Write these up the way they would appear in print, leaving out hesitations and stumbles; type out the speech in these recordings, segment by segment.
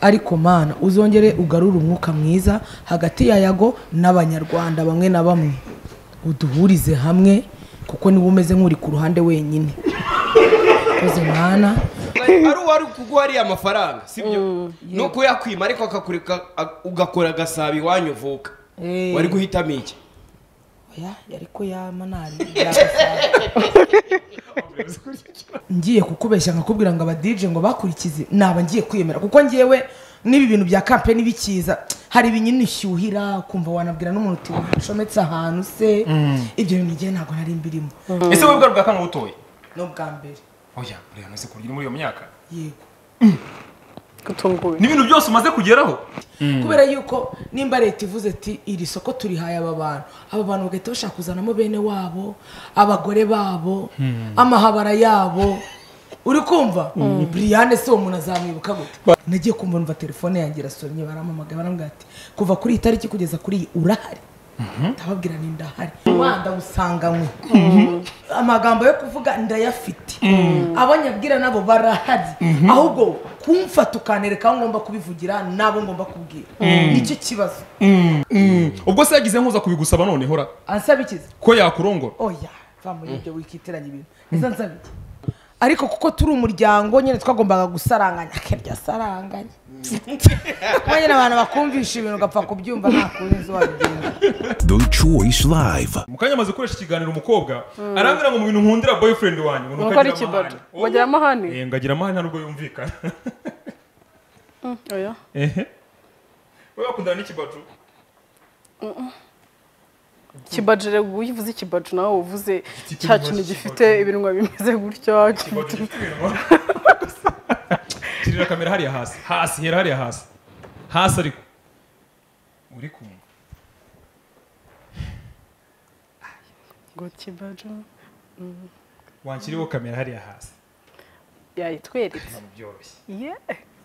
ariko mana uzongere ugarura umwuka mwiza hagati ya Yago n'abanyarwanda bamwe na bamwe uduhurize hamwe kuko niba umeze nk'uri ku ruhande wenyine koze mana ari wari kuguhari amafaranga sibyo no kuyakwima ariko akakureka ugakora gasabi wanyovuka wari guhitamo iki oya yari ko yamanari ngiye kukubeshya nkakubwira ngo aba DJ ngo bakurikize naba ngiye kwiyemera kuko ngiyewe nibi bintu bya campaign bikiza hari ibinyini shyuhira kumva wanabwira n'umuntu uti shometse ahantu se ibyo bintu ngiye ntago nari mbirimo ese wowe bwa kanga utoye no bwa mbere oya buriya nase kurgira muri iyo myaka yego gutunguwe n'ibintu byose umaze kugeraho kubera yuko nimba leta ivuze ati iri soko turihaye aba bantu bagahita bashaka kuzanamo bene wabo abagore babo amahabara yabo uri kumva Brian se umuntu azamwibuka gute nagiye kumva numva telefone yanjye irasonye baramamagaye barambwira ati kuva kuri iyi tariki kugeza kuri iyi urahari ndababwira ni ndahari Rwanda usanganywe amagambo yo kuvuga ndayafite abanyabwira nabo barahari ahubwo kumfata ukanereka aho ngomba kubivugira nabo ngomba kubwira nicyo kibazo ubwo se yagize nkuza kubigusaba none hora ansaba ikize ko yakurongora oya va muri ibyo wikiteranya ibintu iza nsaba iki ariko kuko turi umuryango nyine twagombaga gusaranganya akerya saranganya mwanyine abantu bakumvisha ibintu ugapfa kubyumva nta kuzi wabigenda The Choice Live. mukanya amaze gukoresha ikiganiro umukobwa arambwira ngo mu bintu nkundira boyfriend wanyu ngo nuko ari kibado wagira amahane ngagira amahane ntabwo yumvikana oya wowe wakundana n'ikibado kibajere uyivuze ikibaju nawe uvuze cya kintu gifite ibinwa bimeze gutyo kirira kamera hariya hasi hera hariya hasi ariko uri kumwe ngo kibaju wankiriho kamera hariya hasi yayitweretse byoroshye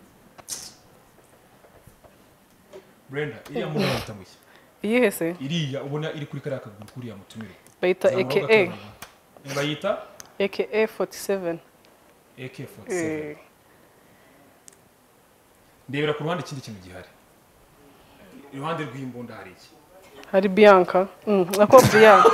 Brenda iriya mbona yatanguye iyihe se iriya ubona iri kuri kariya kaguru kuriya mutumire bayita AKA bayita AKA 47 AK47 ndebera ku ruhande ikindi kintu gihari iruhande rw'imbunda hari iki hari Bianca nako Bianca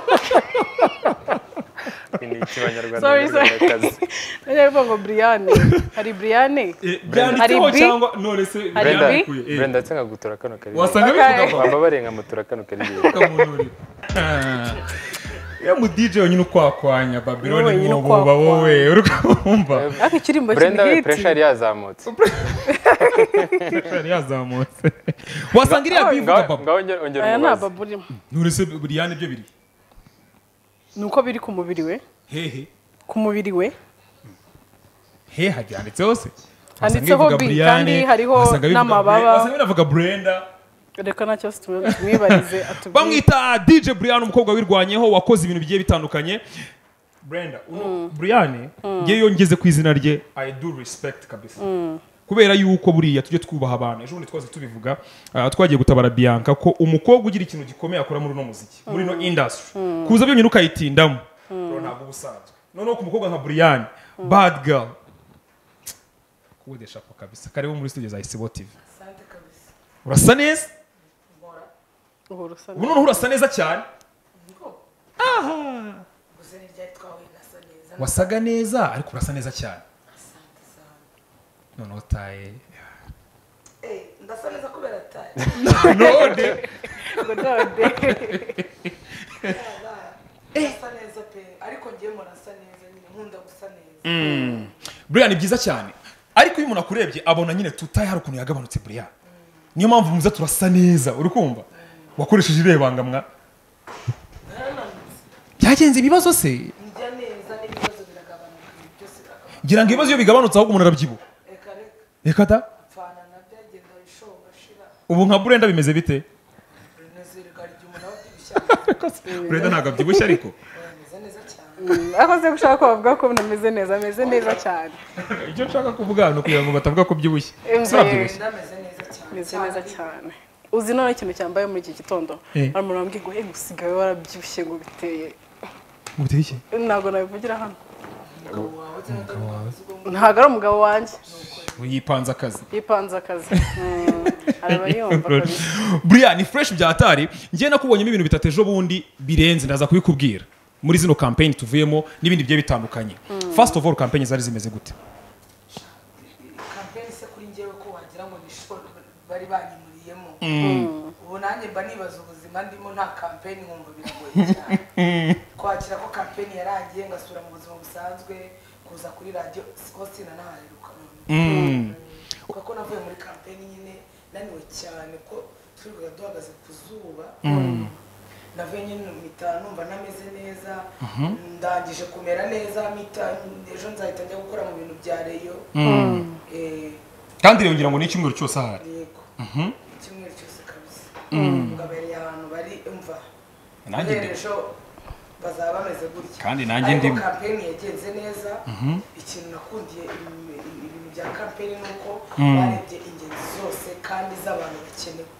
ni ikibanyarwanda sorry nyavuga ngo Brian hari Brian byanditseho cyangwa none se Brenda tsenga gutura kano kari wasanga bivuga bamba barenga mutura kano kari ya mu DJ nyine ukwakwanya Babylon mwoba wowe urukumva akikirimbo Brenda we pressure yazamutse wasanga iriya bivuga baba aya naba burimo none se Brian ibyo biri nuko biri ku mubiri we hehe ku mubiri we he hajyanditseho se handitseho B kandi hariho n'amababa wasanga binavuga Brenda reka nacyo tumwibarize atubwiye bamwita DJ Brian umukobwa wirwanyeho wakoze ibintu bigiye bitandukanye Brenda Brian ngiye yongeze ku izina rye I do respect kabisa kubera yuko buriya tujye twubaha abantu ejo twaze tubivuga twagiye gutabara Bianca ko umukobwa ugira ikintu gikomeye akora muri no muziki muri no industry kuza byonyine ukayitindamo ntabwo busanzwe noneho ku mukobwa nka Brian bad girl kuwedesha kwa kabisa karibu muri studio za Isibo TV urasa neza ubu noneho urasa neza cyane wasaga neza ariko urasa neza cyane noneho taye ndasa neza kubera taye none ndasa neza pe ariko ngiye murasa neza nyine nkunda gusa neza Brian byiza cyane ariko iyo umuntu akurebye abona nyine tutaye hari ukuntu yagabanutse Brian niyo mpamvu muza turasa neza uri kumva wakoresheje irebangamwa byagenze ibibazo se njya neza n'ibibazo biragabanuka byose biragabanuka ngira ngo ibibazo iyo bigabanutse ahubwo umuntu arabyibuha reka da pfana na byagenda bishoboka shira ubu nka Brenda bimeze bite nezerega ryo umuntu abyibushya Brenda ntabwo abyibushye ariko neza cyane akoze gushaka kuvuga ko nameze neza cyane icyo nshaka kuvuga no kugira ngo batavuga ko byibushye ndameze neza cyane uzi none ikintu cyambaye muri iki gitondo arimo rambwiye ngo usigaye warabyibushye ngo biteye ubuteye ntabwo nabivugira hano ntabwo ari umugabo wanjye yipanze akazi yipanze akazi araba yumva kabisa Brian ni fresh bya hatari njye nakubonyemo ibintu bitatu ejo bundi birenze ndaza kubikubwira muri zino campaign tuvuyemo n'ibindi bigiye bitandukanye first of all campaign zari zimeze gute campaign se kuri njyewe ko wagira ngo nishoro bari banyimuriyemo ubu nanjye mba nibaza ubuzima ndimo nta campaign nkumva biragoye cyane kwakira ko campaign yarangiye ngasura mu buzima busanzwe kuza kuri radio hose nanahaheruka kuko navuye muri campaign nyine naniwe cyane ko twirirwa duhagaze ku zuba navuye nyine mpita numva nameze neza ndangije kumera neza mpita ejo nzahita njya gukora mu bintu bya reyo kandi rero ngira ngo ni icyumweru cyose ahari yego icyumweru cyose kabisa ngabereye ahantu bari umva nanjye ejo bazaba bameze gutya kandi nanjye ndimo campaign yagenze neza ikintu nakundiye ibintu bya campaign nuko barebye ingeri zose kandi z'abantu bakenewe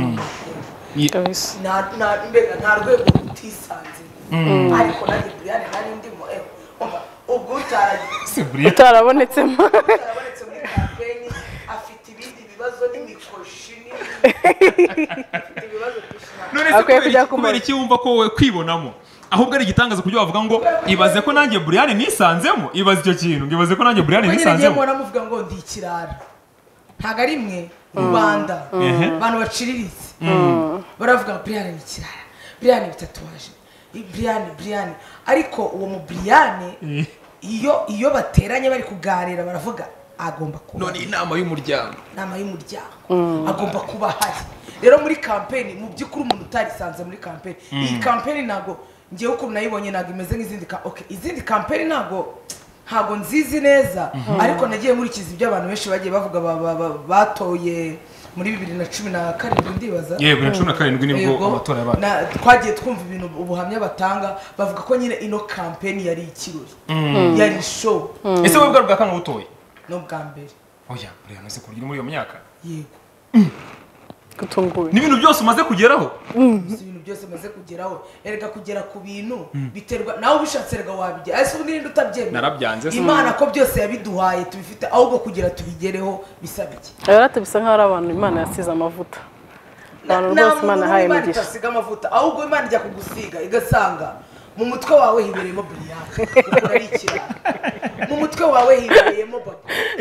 nta rwego rutisanze ariko nanjye Brian nari ndimo ubwo utarabonetsemo muri campaign afite ibindi bibazo n'imikoshi afite ibibazo byinshi kubera iki wumva ko wowe kwibonamo ahubwo ari igitangaza kubyo bavuga ngo ibaze ko nanjye Brian nisanzemo ibaze icyo kintu ngibaze ko nanjye Brian nisanzemo nyine namuvuga ngo ndi ikirara ntago ari mwe Rwanda abantu baciriritse baravuga Brian ni ikirara Brian bitatuwaje Brian ariko uwo mu Brian iyo bateranye bari kuganira baravuga agomba kuba none inama y'umuryango agomba kuba hari rero muri campaign mu by'ukuri umuntu utarisanze muri campaign iyi campaign nago ngiye uko nayibonye nago imeze nk'izindi izindi campaign ntago nzizi neza ariko nagiye nkurikiza ibyo abantu benshi bagiye bavuga batoye muri 2017 ndibaza yego 2017 nibwo amatora yabaye twagiye twumva ibintu ubuhamya batanga bavuga ko nyine ino campaign yari ikirori yari show ese wowe bwa kanga utoye no bwa mbere oya Brian maze kurya muri iyo myaka yego gutunguye ni ibintu byose umaze kugeraho ibintu byose maze kugeraho erega kugera ku bintu biterwa nawe ubishatse rega wabijya ese ubundi ninde utabyemera narabyanze Imana ko byose yabiduhaye tubifite ahubwo kugira tubigereho bisaba iki rero bisa nk'aho ari abantu Imana yasize amavuta abantu rwose Imana yahaye imigisha itasiga amavuta ahubwo Imana ijya kugusiga igasanga mu mutwe wawe hibereyemo Brian ukora ari ikirara mu mutwe wawe hibereyemo baba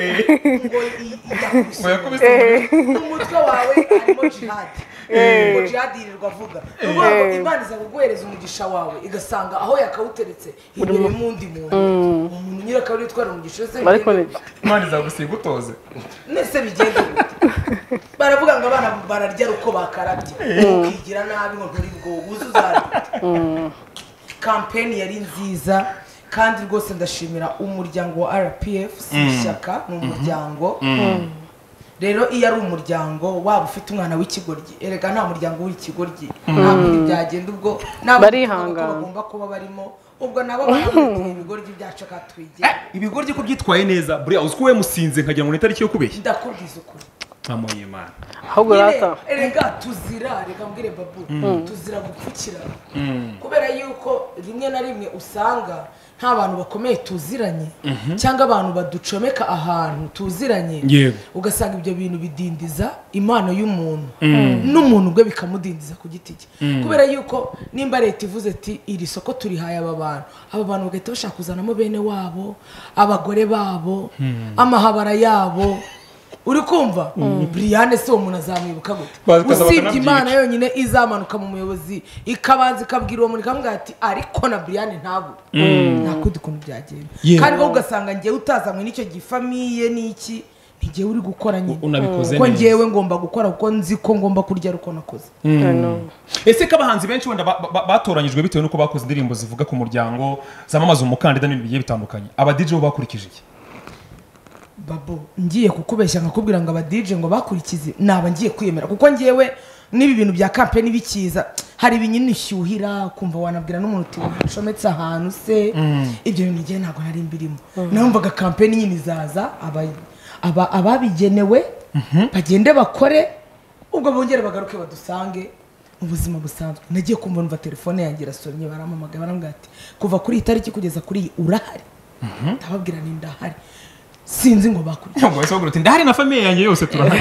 ngo yakubise mu mutwe wawe harimo jihad ngo jihad yirirwa avuga ubwo Imana iza kuguhereza umugisha wawe igasanga aho yakawuteretse hibereyemo undi muntu umuntu nyira akaba yitwara umugisha se ariko Imana izagusiga utoze nese bigende baravuga ngo abana bararya uko bakarabye ukigira nabi ngo nturi bwo uzuzari campaign yari nziza kandi rwose ndashimira umuryango wa RPF ishyaka mu muryango rero iyo ari umuryango waba ufite umwana w'ikigoryi erega nta muryango w'ikigoryi ntabwo byagenda ubwo barihangana bagomba kuba barimo ubwo nabo barafite ibigoryi byacu katwigera ibigoryi ko byitwaye neza Brian uziko we musinze nkagira ngo ni itariki yo kubeshya ndakubwiza ukuri amoye Imana ahubwo rata erega tuzira reka mbwire babu tuzira gupfukira kubera yuko rimwe na rimwe usanga nta bantu bakomeye tuziranye cyangwa abantu baducomeka ahantu tuziranye ugasanga ibyo bintu bidindiza impano y'umuntu n'umuntu ubwe bikamudindiza ku giti cye kubera yuko nimba leta ivuze ati iri soko turihaye aba bantu bagahita bashaka kuzanamo bene wabo abagore babo amahabara yabo uri kumva Brian se uwo muntu azamwibuka gute usibye Imana yonyine izamanuka mu muyobozi ikabanza ikabwira uwo muntu ikamubwira ati ariko na Brian ntabwo nakundi kuntu byagenda kandi ko ugasanga ngewe utazamwe n'icyo gifamiye n'iki ntigewe uri gukora nyine ko ngewe ngomba gukora kuko nzi ko ngomba kurya uko nakoze ese ko abahanzi benshi wenda batoranyijwe bitewe n'uko bakoze indirimbo zivuga ku muryango zamamaza umukandida n'ibintu bigiye bitandukanye aba DJ bo bakurikije iki babo ngiye kukubeshya nkakubwira ngo aba DJ ngo bakurikize naba ngiye kwiyemera kuko ngewe n'ibi bintu bya campaign bikiza hari ibinyini shyuhira kumva wanabwira n'umuntu uti wacometse ahantu se ibyo bintu ngiye ntabwo nari mbirimo namvaga campaign nyine zaza ababigenewe bagende bakore ubwo bongere bagaruke badusange mu buzima busanzwe nagiye kumva telefone yanjye irasonye barampamagaye barambwira ati kuva kuri iyi tariki kugeza kuri iyi urahari ndababwira ni ndahari sinzi ngo bakurikiye ngo basohora uti ndahari na famille yanjye yose turahari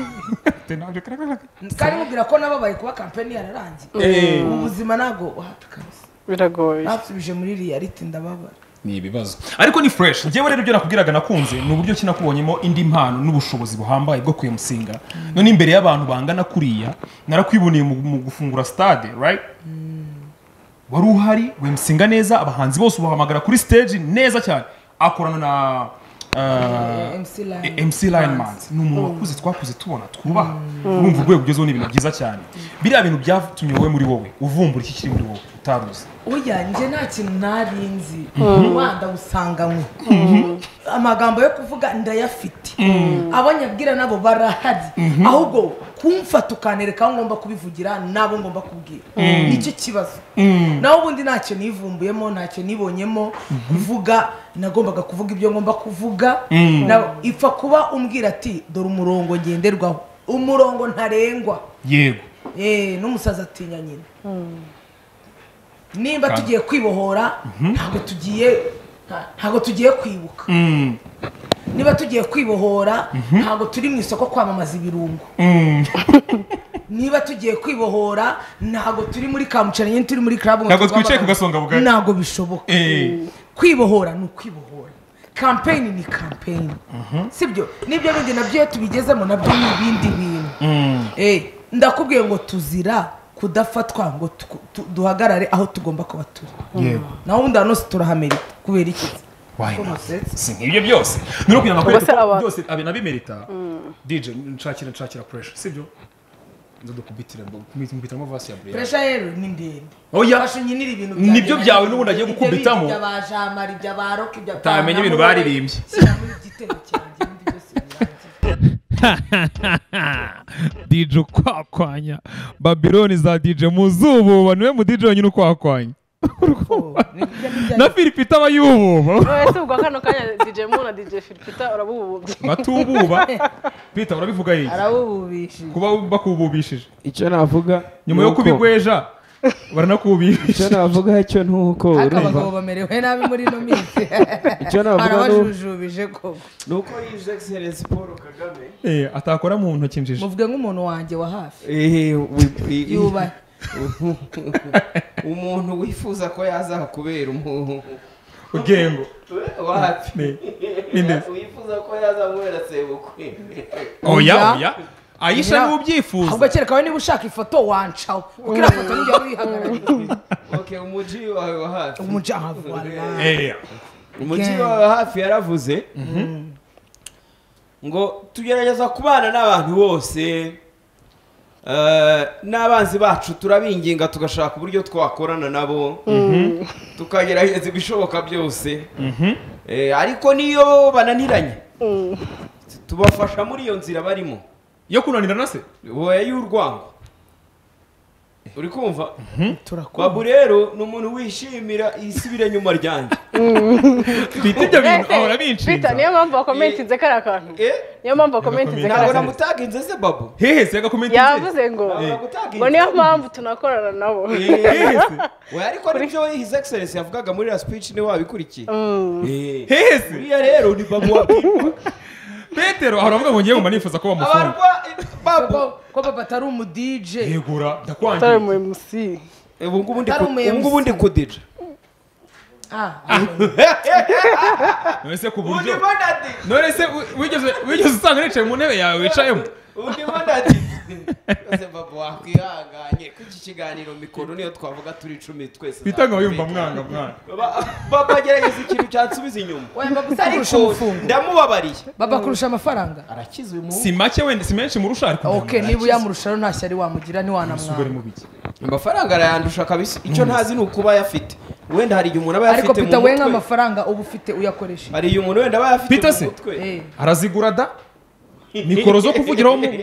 kandi mubwira ko nababaye kuba campaign yararangiye ubu buzima ntabwo wapi kabisa biragoye basubije muri reality ndababara ni ibibazo ariko ni fresh njyewe rero ibyo nakubwiraga nakunze ni uburyo kinakubonyemo indi mpano n'ubushobozi buhambaye bwo kuyemusinga none imbere y'abantu bangana kuriya narakwiboneye mu gufungura stade right wari uhari wemusinga neza abahanzi bose ubahamagara kuri stage neza cyane akorana na MC Lineman ni umuntu wakuze twakuze tubona twubaha urumva urwego ugezeho ni ibintu byiza cyane biriya bintu byatumye wowe muri wowe uvumbura iki kiri muri wowe utaruzi oya nje nta kintu narinzi wanda usanganywe amagambo yo kuvuga ndayafite abo nyabwira nabo barahari ahubwo kumfata ukanereka aho ngomba kubivugira nabo ngomba kubwira nicyo kibazo naho ubundi ntacyo nivumbuyemo ntacyo nibonyemo kuvuga nagombaga kuvuga ibyo ngomba kuvuga ipfa kuba umbwira ati dore umurongo ngenderwaho umurongo ntarengwa yego n'umusaza atinya nyine nimba tugiye kwibohora ntabwo tugiye kwibuka niba tugiye kwibohora ntabwo turi mu isoko kwamamaza ibirungo niba tugiye kwibohora ntabwo turi muri kamucana nyine turi muri club ntabwo twicaye ku gasonga bugari ntabwo bishoboka kwibohora ni ukwibohora campaign ni campaign sibyo nibyo bindi nabyo tubigezemo nabyo ni ibindi bintu ndakubwiye ngo tuzira kudafatwa ngo duhagarare aho tugomba kuba turi naho ubundi hano turahamerita kubera iki si nk'ibyo byose nuri kugira ngo byose abimerita DJ nshakira pressure sibyo nzadukubitira vasi ya Brian pressure rero ni ndende oya bashunyinira ibintu nibyo byawe n'ubundi agiye gukubitamo byabajamara ibyabaroka ibya tamenye ibintu baririmbye DJ ukwakwanya Babylon za DJ muzububa niwe mu DJ wenyine ukwakwanya na Philipita abayububa ese ubwo kano kanya DJ Mu na DJ Philipita urabububye batububa Peter urabivuga yiki arabububishije kuba bakububishije icyo navuga nyuma yo kubigweja baranakubisha icyo navuga cyo ntuko urumva abagabo bamerewe nabi muri no minsi icyo navuga arabajujubije koko nuko His Excellence Paul Kagame atakora mu ntoki njije muvuge nk'umuntu wanjye wa hafi yubahe umuntu wifuza ko yazakubera umuntu ugengo wapi wifuza ko yazamubera sebukwe oya Aisha n'ubyifuza ahubwo kereka we niba ushaka ifoto wancaho kuko iriya foto nijya wihagarariye okay umuji wawe wa hafi umuji ahavura umuji wawe wa hafi yaravuze ngo tugerageza kubana n'abantu bose n'abanzi bacu turabinginga tugashaka uburyo twakorana nabo tukagerageza ibishoboka byose ariko niyo bananiranye tubafasha muri iyo nzira barimo yo kunanirana se wowe y'urwango uri kumva babu rero ni umuntu wishimira isubire nyuma ryanjye twite ibyo bintu ahora binshinza niyo mpamvu wakomentinze kariya kantu niyo mpamvu wakomentinze ntabwo namutaginze se babu hehe se agakomentinze yavuze ngo niyo mpamvu tunakorana nabo we ariko nibyo His Excellence yavugaga muri la speech ni wabikurikiye hehe se uriya rero ni babu wabwirwa Petero aravuga ngo ngiye ngomba nifuza ko bamufunga ko papa atari umu DJ yegura ndakwangiye atari mu MC ubu ngubu ndi kudija none se ku buryo none se wigeze usanga nicaye mu ntebe yawe wicayemo undi mondati ese babu wakwihanganye ko iki kiganiro mikoro niyo twavuga turi 10 twese bitanga yumva mwana baba gerageza ikintu cyansubiza inyuma wemba gusakurusha umufungo ndamubabariye baba kurusha amafaranga arakizwe mu si make wenda si menshi murusha ariko okay niba uyamurusha rero ntashya ari wamugira ni wanamwana amafaranga arayandusha kabisa icyo ntazi ni ukuba yafite wenda hari igihe umuntu aba yafite mu mutwe ariko Peter wenga amafaranga ubu ufite uyakoresha hari igihe umuntu wenda aba yafite mu mutwe arazigura da mikoro zo kuvugiraho mu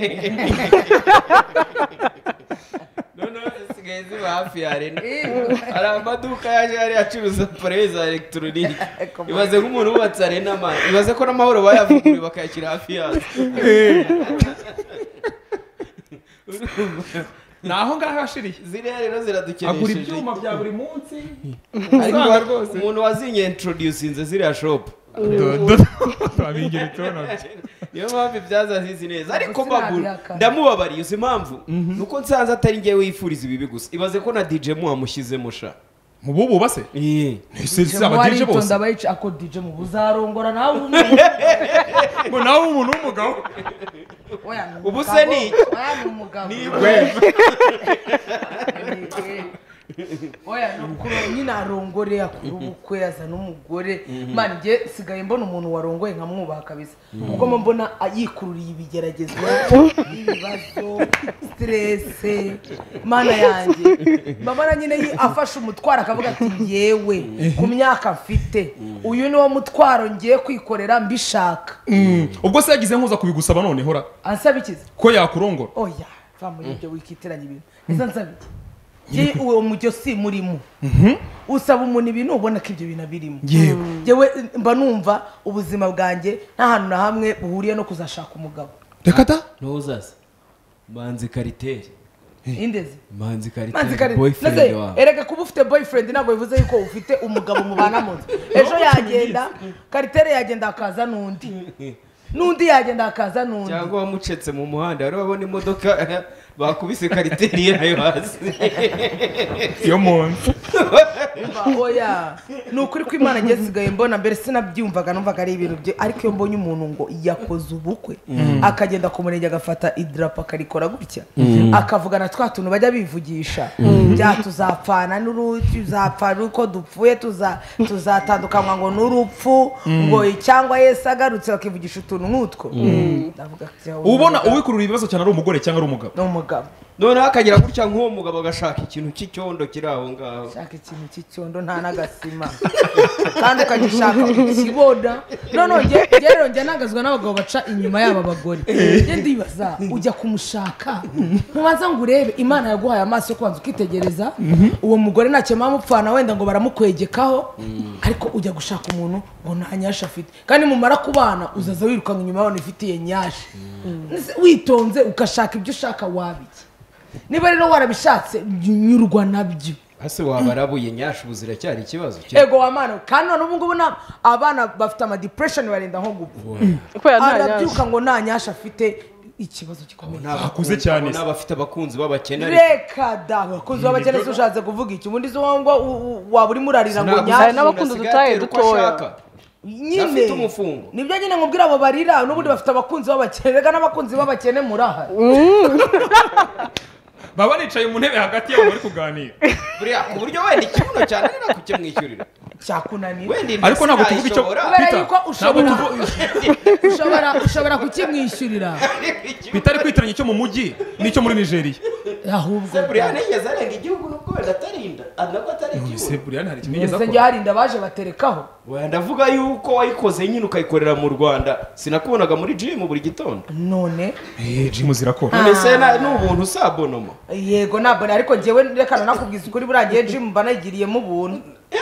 none sigaye ziba hafi ya rena hari amaduka yaje yari acuruza appareil za electronique ibaze nk'umuntu wubatse arena man ibaze ko n'amahoro bayavuguruye bakayakira hafi yazo naho ngaho yashiriye ziriya rero ziradukenesheje agura ibyuma bya buri munsi ariko umuntu wazinye introducinze ziriya shop twabingira itono niyo mpamvu ibyaza zizi neza ariko Gusa babu sinabihakana. ndamubabariye uzi impamvu nuko nsanze atari njyewe wifuriza ibibi gusa ibaze ko na DJ mu wamushyizemo sha mu bubu base si aba DJ bose abayica ako DJ mu buzarongora nawe ngo nawe umuntu w'umugabo ubu se ni oya ni umugabo oya ni ukuri nyine arongore akora ubukwe azana umugore mani njye sigaye mbona umuntu warongoye nkamwubaha kabisa kuko mbona yikururiye ibigeragezo ibibazo stresse mana yanjye mbona nyine afashe umutwaro akavuga ati yewe ku myaka mfite uyu ni wo mutwaro ngiye kwikorera mbishaka ubwo se yagize nkuza kubigusaba none hora ansaba ikizi ko yakurongora oya va muri ibyo wikitiranya ibintu ese nsaba iki uwo mujyo si murimo usaba umuntu ibintu ubona ko ibyo bintu abirimo yewe mba numva ubuzima bwanjye nta hantu na hamwe buhuriye no kuzashaka umugabo reka da ntuzaze manzi kariteri indezi manzi manzi kariteri kare boyfriend neze wawe erega kuba ufite boyfriend ntabwo bivuze yuko ufite umugabo mubana mu nzu ejo yagenda karitere yagenda akaza n'undi yagenda akaza n'undi cyangwa wamucetse mu muhanda wari wabona imodoka bakubise kariteri yayo hasi yo munsi oya ni ukuri ko imana ngiye sigaye mbona mbere sinabyumvaga numvaga ari ibintu bye ariko iyo mbonye umuntu ngo yakoze ubukwe akagenda ku murenge agafata idarapo akarikora gutya akavugana twa tuntu bajya bivugisha bya tuzapfana tuzapfa uko dupfuye tuzatandukanywa ngo n'urupfu ngo cyangwa Yesu agarutse bakivugisha utuntu nk'utwo ubona uwikurura ibibazo cyane ari umugore cyangwa ari umugabo umugabo noneho akagira gutya nk'uwo mugabo agashaka ikintu cy'icyondo kiri aho ngaho shaka ikintu cy'icyondo nta n'agasima kandi ukagishaka ikibona noneho rero njya nagazwa n'abagabo baca inyuma y'aba bagore njye ndibaza ujya kumushaka ntubanza ngo urebe imana yaguhaye amaso yo kubanza ukitegereza uwo mugore ntacyo mwamupfana wenda ngo baramukwegekaho ariko ujya gushaka umuntu ngo nta nyasha afite kandi mumara kubana uzaza wirukanka inyuma y'abantu ifitiye nyasha witonze ugashaka ibyo ushaka wabiki niba rero warabishatse nyurwa nabyo hasi waba arabuye nyasha ubu ziracyari ikibazo ego wamana kandi none ubu ngubu abana bafite ama depression barenda nko gupfa arabyuka ngo nta nyasha afite ikibazo gikomeye akuze cyane n'abafite abakunzi b'abakene reka da abakunzi b'abakene ushatse kuvuga iki ubundi zo ngo waba urimo urarira ngo nyasha n'abakunzi dutaye dutoya nyine nibyo nyine nkubwira abo barira n'ubundi bafite abakunzi b'abakene rega n'abakunzi b'abakene murahari baba nicaye mu ntebe hagati yabo bari kuganira buriya ku buryo wenda ikibuno cyane ari kukimwishyurira cyakunaniye ariko ntabwo tuvuga icyo kubera yuko ushobora kukimwishyurira bitari kwitiranya icyo mu mujyi n'icyo muri Nigeria ahubwo buriya nigeze arenga igihugu nubwo wenda atarinda nabwo atari igihugu buriya hari ikintu yigeze akora njye harinda baje baterekaho wenda avuga yuko wayikoze nyine ukayikorera mu Rwanda sinakubonaga muri gym buri gitondo none gym zirakora none se n'ubuntu usabonoma yego nabone ariko njyewe rekana nakubwiza ukuri burangiye gym mba nayigiriyemo ubuntu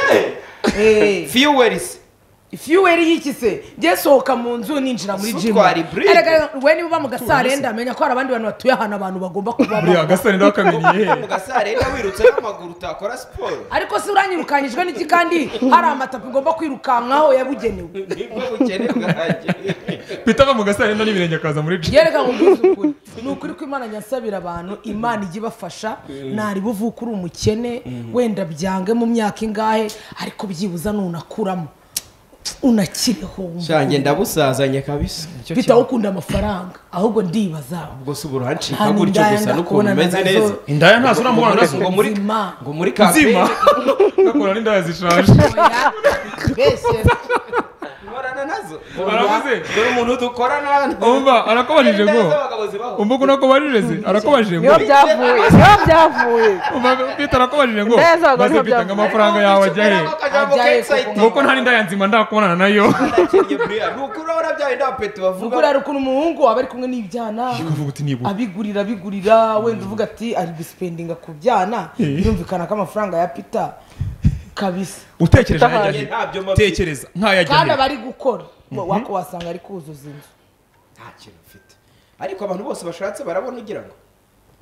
fuels fuel y'iki se njye sohoka mu nzu ninjira muri gym erega we niba mu gasarenda amenya ko hari abandi bantu batuye ahantu abantu bagomba kuba buriya gasarenda bakamenye mu gasarenda wirutse n'amaguru utakora siporo ariko se uranyirukanyijwe n'iki kandi hari amatapi ugomba kwirukankaho yabugenewe nibwo bukene bwanjye bitava mu gasarenda n'ibirenge akaza muri gym yereka ngo mbize ukuri ni ukuri ko imana nyasabira abantu imana ijya ibafasha ntari buvuke uri umukene wenda byange mu myaka ingahe ariko byibuza nunakuramo unakiriho shange ndabusazanye kabisa bitawukunda amafaranga ahubwo ndibaza ubwo se uburanshika gutyo gusa n'ukuntu umeze neza indaya ntazo uramubona nazo ngo muri kampeni gakora n'indaya zishaje bese barana nazo aravuze dore umuntu dukorana umva arakobajije ngo umva ko nakobajije se arakobajije ngo niyo byavuye umva Peter arakobajije ngo maze bitanga amafaranga yawe ajya he ngo nta n'indaya nzima ndakubonana nayo nuko urabona bya inda peti bavuga ubwo rero ukuntu umuhungu aba ari kumwe n'ibyana abigurira wenda uvuga ati ari guspendinga ku byana birumvikana ko amafaranga ya Peter kabisa utekereje nk'ayajya tekereza nk'ayajya kandi abari gukora wako wasanga ari kuzuza inzu nta kintu ufite ariko abantu bose bashatse barabona ugira ngo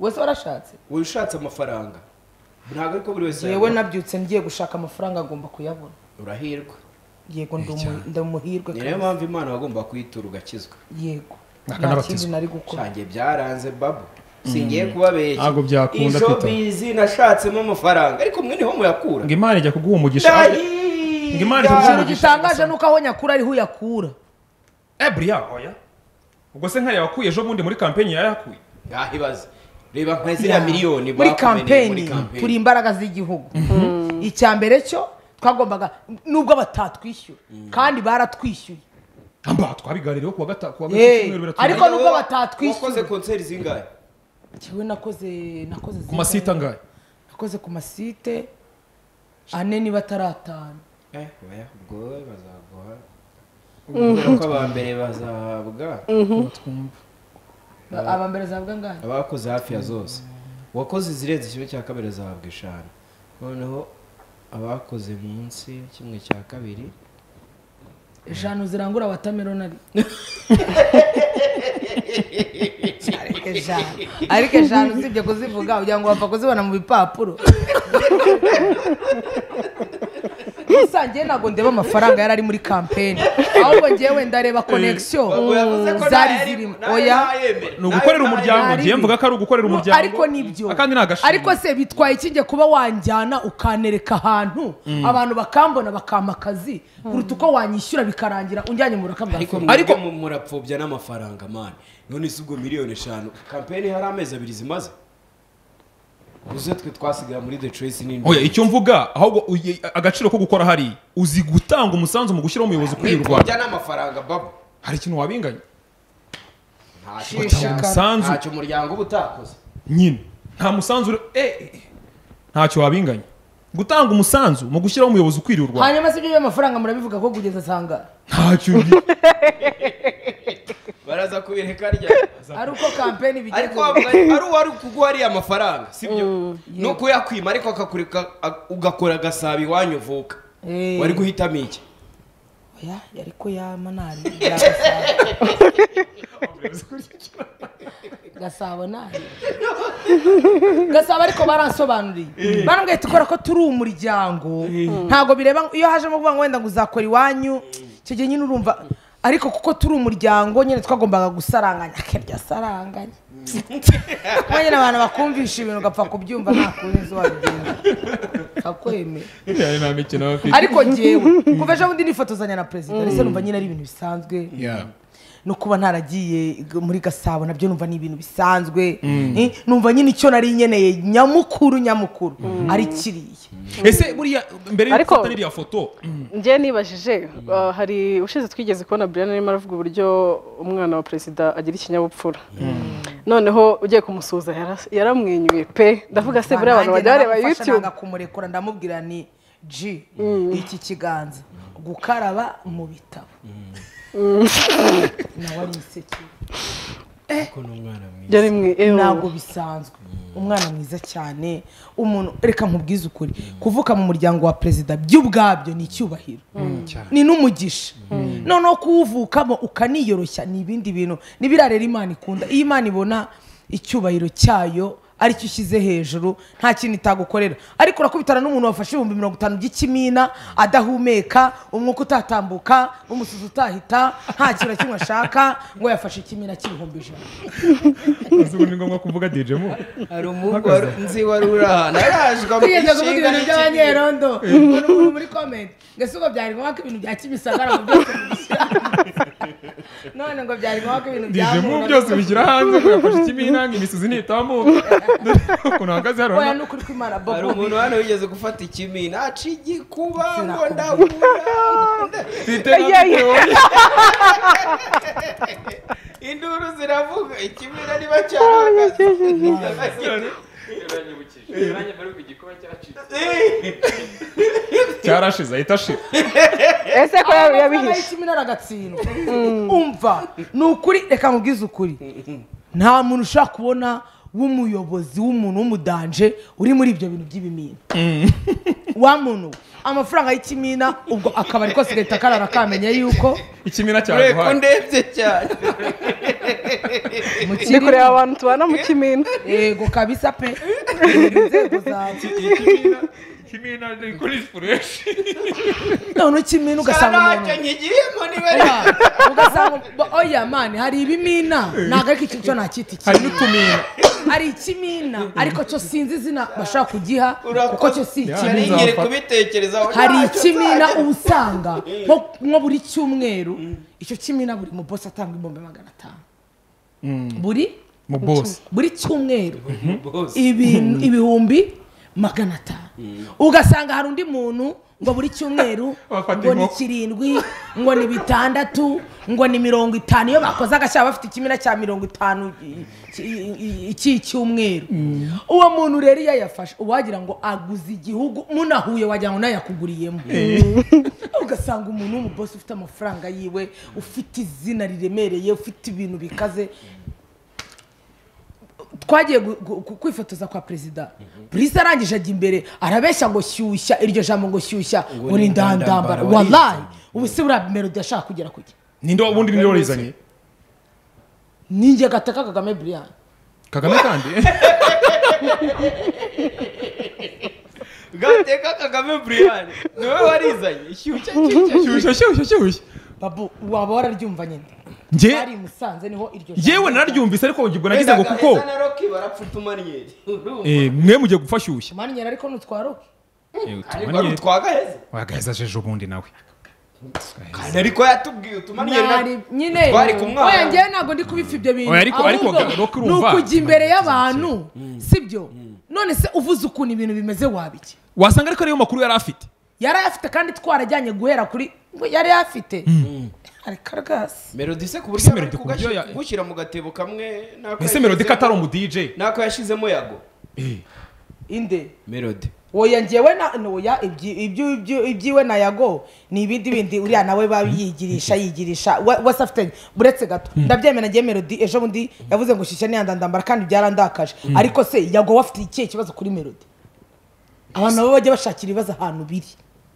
wese warashatse wowe ushatse amafaranga ntabwo ariko buri wese yewe nabyutse ngiye gushaka amafaranga agomba kuyabona urahirwa yego ndumuhirwe niyo mpamvu imana wagomba kuyitura ugakizwa yego Akanabatizwa. nta kindi nari gukora cyanjye byaranze babu singiye kubabeshya Ntabwo byakunda, Peter Peter. bizi nashatsemo amafaranga ariko mwe niho muyakura ngo imana ijya kuguha umugisha ngo imana ijya kuguha ikintu umugisha gitangaje nuko aho nyakura ariho uyakura Brian oya ubwo se nkaya wakuye ejo bundi muri campaign yayakuye ngahibaze reba nka ziriya miliyoni muri bakumeneye kampeni turi imbaraga z'igihugu icya mbere cyo twagombaga nubwo batatwishyura kandi baratwishyuye amba twabiganiriyeho kuwa gatatu ariko nubwo batatwishyura wakoze konseri zingahe kiwe nakoze ku masita angahe nakoze ku masite ane niba ataratanu oya ubwo bazaguha ubwo ko abambere bazahabwa abambere zahabwa ngahe abakoze hafi ya zose wakoze izirenze kimwe cya kabiri azahabwa 5 noneho abakoze munsi kimwe cya kabiri 5 zirangura watermelon ari ariko 5 usibye kuzivuga ugira ngo bapfa kuzibona mu bipapuro musangiye ntabwo ndeba amafaranga yari ari muri kampeni ahubwo ngewe ndareba connection zari zirimo oya ni ugukorera umuryango ngiye mvuga ko ari ugukorera umuryango ariko nibyo akandi nagashimwe ariko se bitwaye ikijye kuba wanjyana ukanereka ahantu abantu bakambona bakampa akazi kuruta uko wanyishyura bikarangira unjyanye mu buraka bwa ariko murapfobya n'amafaranga mani none si ubwo miliyoni 5 kampeni hari amezi 2 zimaze uze twe twasigara muri The Choice nini oya icyo mvuga ahubwo agaciro ko gukora hari uzi gutanga umusanzu mu gushyiraho umuyobozi kuri u Rwanda n'amafaranga babo hari ikintu wabinganya umusanzu ntacyo umuryango uba utakoze nyine nta musanzu ntacyo wabinganya gutanga umusanzu mu gushyiraho umuyobozi ukwiriye u Rwanda hanyuma se ibyo by'amafaranga murabivuga ko kugeza sanga ntacyo baraza kubireka rya ari uko kampeni bigeze ariko ari uwari kuguha ariya amafaranga sibyo no kuyakwima ariko akakureka ugakora agasabi wanyovuka wari guhitamo iki oya yari ko yamanari gasabo nahi gasabo ariko baransobanuriye barambwiye tukora ko turi umuryango ntago bireba iyo hajemo kuvuga ngo wenda ngo uzakora iwanyu icyo gihe nyine urumva ariko kuko turi umuryango nyine twagombaga gusaranganya akebya saranganya nyine abantu bakumvisha ibintu ugapfa kubyumva nta kurenza wabigenza akwemera ariko njyewe kuva ejo bundi nifotozanya na perezida ndetse numva nyine ari ibintu bisanzwe no kuba ntaragiye muri Gasabo nabyo numva ni ibintu bisanzwe numva nyine icyo nari nyeneye nyamukuru ari kiriya ese buriya mbere yo gufata n'iriya foto njye nibajije hari ushize twigeze kubona Brian arimo aravuga uburyo umwana wa perezida agira ikinyabupfura noneho ugiye kumusuhuza yaramwenyuye pe ndavuga se buriya abantu bajya bareba YouTube kumurekura ndamubwira ni G iki kiganza gukaraba mu bitabo nawe ari iseke ntabwo bisanzwe umwana mwiza cyane umuntu reka nkubwize ukuri kuvuka mu muryango wa perezida by'ubwabyo ni icyubahiro ni n'umugisha noneho kuwuvukamo ukaniyoroshya ni ibindi bintu n'ibirarera Imana ikunda iyo Imana ibona icyubahiro cyayo aricyo ushyize hejuru nta kintu itagukorera ariko urakubitana n'umuntu wafashe 50 by'ikimina adahumeka umwuka utatambuka umusuzi utahita nta kintu kimwe ashaka ngo yafashe ikimina cy'ibihumbi 100 uzi ni ngombwa kuvuga DJ mu hari umugore nzi wari urahana yarajwe mu ishinga ibintu by'abanyerondo umuntu muri comment ngese uko byari ngombwa ko ibintu bya Kimisagara mu byose bishyira none ngo byari ngombwa ko ibintu bya DJ mu byose bishyira hanze ko yafashe ikimina ng'imisuzi nitamuka ukuntu hagaze hano oya nukuri kwimana bobo hari umuntu hano wigeze gufata ikimina aca igikuba ngo ndabura induru ziravuga ikimina niba cyahagaze cyarashize ahita ashira ese ko yabihishe ikimina aragatsindwa umva ni ukuri reka nkubwize ukuri nta muntu ushaka kubona w'umuyobozi w'umuntu w'umudanje uri muri ibyo bintu by'ibimina wa muntu amafaranga y'ikimina ubwo akabari kose gahita karara kamenya yuko ikimina ureko cyaguhaye ndebye cyane mu ndi kureba abantu tubana mu kimina yego kabisa pe inzego zawe ikimina ni kuri fureshi none ikimina ugasanga umuntu ntacyo nkigiyemo niwe ugasanga oya mani hari ibimina ntabwo ariko icyo cyo ntakita hari ikimina n'utumina hari ikimina ariko cyo sinzi izina bashaka kugiha kuko cyo si nari ikimina ngiri kubitekerezaho hari ntacyo ikimina nzajya. uba usanga nko buri cyumweru icyo kimina buri mu bosi atanga ibihumbi 500 mu boss buri cyumweru Boss. ibihumbi 500 ugasanga hari undi muntu ngo buri cyumweru Bafata ngo ni inkoko. 7 ngo ni 6 ngo ni 50 iyo bakoze agashya bafite ikimina cya 50 cy'icyumweru uwo muntu rero iyo yafashe uwagira ngo aguze igihugu munahuye wagira ngo nayakuguriyemo ugasanga umuntu w'umubosi ufite amafaranga yiwe ufite izina riremereye ufite ibintu bikaze twagiye kwifotoza kwa perezida Brice arangije ajya imbere arabeshya ngo shyushya iryo jambo ngo shyushya ngo ni ndandambara wallahi ubu se buriya melody yashaka kugera kuki ninde ubundi ninde warizanye ninjye gataka Kagame Brian Kagame kandi gateka Kagame Brian niwe warizanye shyushya shyushya babu waba wararyumva nyine Nge- bari Musanze niho iryo jambo yewe nararyumvise ariko ngibwo nagize ngo kuko na Rocky barapfuta umanyeri mwe mugiye gufashyushya manyera ariko nutwaroke ariko twagaheze wagaheza jeje ubundi nawe kandi ariko yatubwiye utumanyeri Nari nyine twari kumwana. oya njyewe ntabwo ndi kubifa ibyo bintu Oya, ariko ahubwo Rock ni urumva. ukujya imbere y'abantu sibyo none se uvuze ukuntu ibintu bimeze wabiki wasanga ariko ariyo makuru yari afite yari ayafite kandi twarajyanye guhera kuri ngo yari ayafite ariko rwose melody se ku Ese buryo Melody ku buryo ya- gushyira mu gatebo kamwe nako ese melody ko atari umu DJ nako yashizemo yago inde melody oya njyewe oya ibyiwe na yago ni ibindi bindi uriya nawe bayigirisha yigirisha wese afite buretse gato ndabyemera ngiye melody ejo bundi yavuze ngo shisha niyandandambara kandi byarandakaje ariko se yago wafite ikihe kibazo kuri melody abantu nabo bajya bashakira ibibazo ahantu biri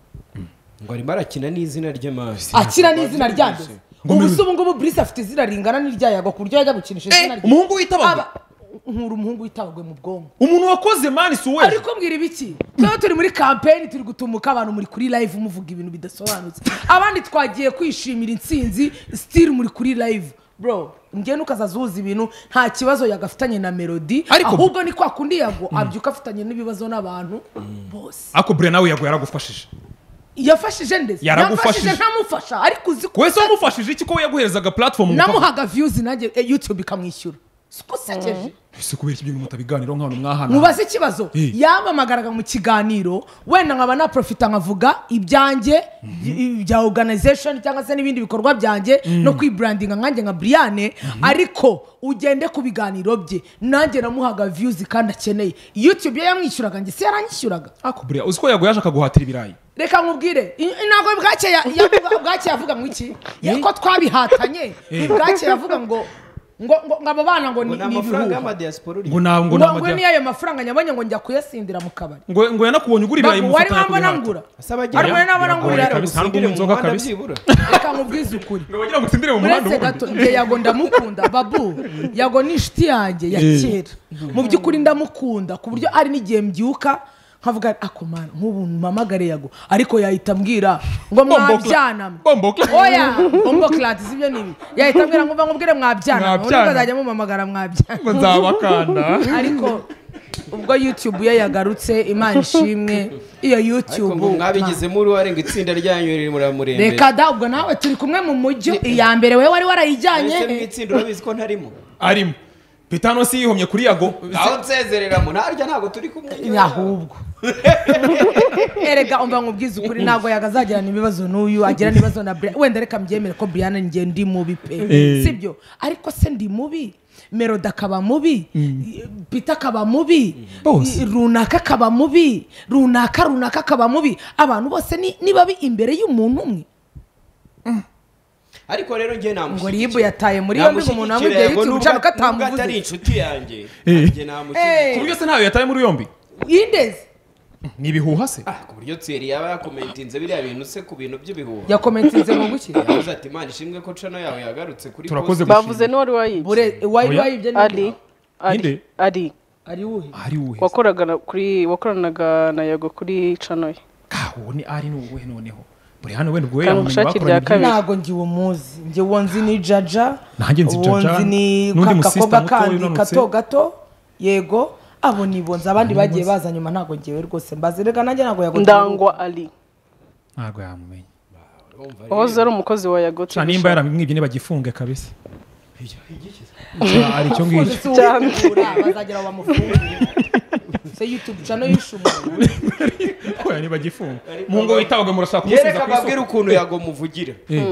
ngo arimo arakina n'izina ry'amazi akira n'izina ryanjye ubu se ubu ngubu Brice afite izina ringana n'irya yago ku buryo yajya gukinisha izina rye umuhungu witabagwe Aba- nkura umuhungu witabagwe mu bwonko umuntu wakoze mani si uwe ariko mbwira ibiki twaba turi muri kampeni turi gutumuka abantu muri kuri live muvuga ibintu bidasobanutse abandi twagiye kwishimira intsinzi still muri kuri live bro njye nukazaza uhuza ibintu nta kibazo yagafitanye na melody Ariko- ahubwo ni kwa kundi yago abyuka afitanye n'ibibazo n'abantu bose ako bure nawe yago yaragufashije yafashije ndetse Yaragufashije. ntamufasha ariko uzi ko wese wamufashije iki ko we yaguherezaga platform ngo namuhaga views nanjye YouTube ikamwishyura siko sekeje ese kubera iki ibintu mutabiganiraho nk'abantu mwahana mubaze ikibazo yamamagaraga mu kiganiro wenda nkaba naprofita nkavuga ibyanjye bya organization cyangwa se n'ibindi bikorwa byanjye no kwibrandinga nkanjye nka Brian ariko ugende ku biganiro bye nanjye namuhaga views kandi akeneye YouTube ye yamwishyuraga njye se yaranyishyuraga ako bure uzi ko yago yaje akaguhatira ibirayi reka nkubwire ntabwo bwacye yavuga ngo iki ko twabihatanye bwacye yavuga ngo abo bana ngo ni amafaranga ibihuha y'amadiaspora ngo ntabwo ngo niyo ayo mafaranga nyabonye ngo njya kuyasindira mu kabari ngo yanakubonye ugura ibirayi wari mufatanya wambona ngura ari muri nabona ngura kabisa ntabwo mu nzoga kabisa reka nkubwize ukuri ngo bagira ngo utsindire mu muhanda uretse gato njye yago ndamukunda babu yago ni inshuti yanjye ya kera mu by'ukuri ndamukunda ku buryo ari n'igihe mbyuka nkavuga akomana nk'ubu mpamagare yago ariko yahita mbwira ngo mwabyana oya bomboclat sibyo nibi yahita mbwira ngo ngubwire mwabyana ubundi bazajya mumamagara mwabyana ngo nzabakanda ariko ubwo YouTube ye yagarutse imana ishimwe iyo YouTube ngo mwabigizemo uruhare ngo itsinda ryanyu riri muramurembera reka da ubwo nawe turi kumwe mu mujyi iya mbere we wari warayijyanye ese mwitsinda urabizi ko ntarimo arimo Petano si yihomye kuri yago aho nsezereramo ntarya ntabwo turi kumwe ahubwo erega umva nkubwize ukuri ntabwo yagazagirana ibibazo n'uyu agirana ibibazo na Brian wenda reka mbyemere ko Brian njye ndi mubi pe sibyo ariko se ndi mubi Melody akaba mubi Peter akaba mubi runaka akaba mubi runaka akaba mubi abantu bose ni babi imbere y'umuntu umwe ariko rero njye namushyigikira ngo ribu yataye muri yombi ngo umuntu wamubwiye YouTube cyane ko nubwo atari atamuvuze inshuti yanjye njye namushyigikira ku buryo se ntawe yataye muri yombi yindeze ni ibihuha se ku buryo Thierry yaba yakomentinze biriya bintu se ku bintu by'ibihuha yakomentinze ngo guki yavuze ati Imana ishimwe ko channel yawe yagarutse kuri Turakoze post." bavuze n'uwari wayibye bure Oya. wayibye ari Ninde? ari ari uhe ari uwe wakoranaga na Yago kuri channel ye kaho ni ari n'uwe noneho buri hano wenda ubwo Kandi umushakira rya kabiri. ntago ngiwe umuzi njye wonzi ni Jaja Nanjye nzi Jaja, wonzi ni n'undi kakakobwa musista muto kandi winanutse. gato gato yego abo nibonze abandi bagiye baza nyuma ntago ngiwe rwose mbaze reka nanjye ntago Yago Ndangwa Ali ntago yamumenye wahoze ari umukozi wa Yago cyane nimba yaramwibye nibagifunge kabisa ari cyo ngicyo cyane bazagera bamufungire se YouTube channel y'ishumu oya nibagifunga mu ngo witabaga murashaka yereka kumusiza ku babwire isoko ukuntu Yago muvugira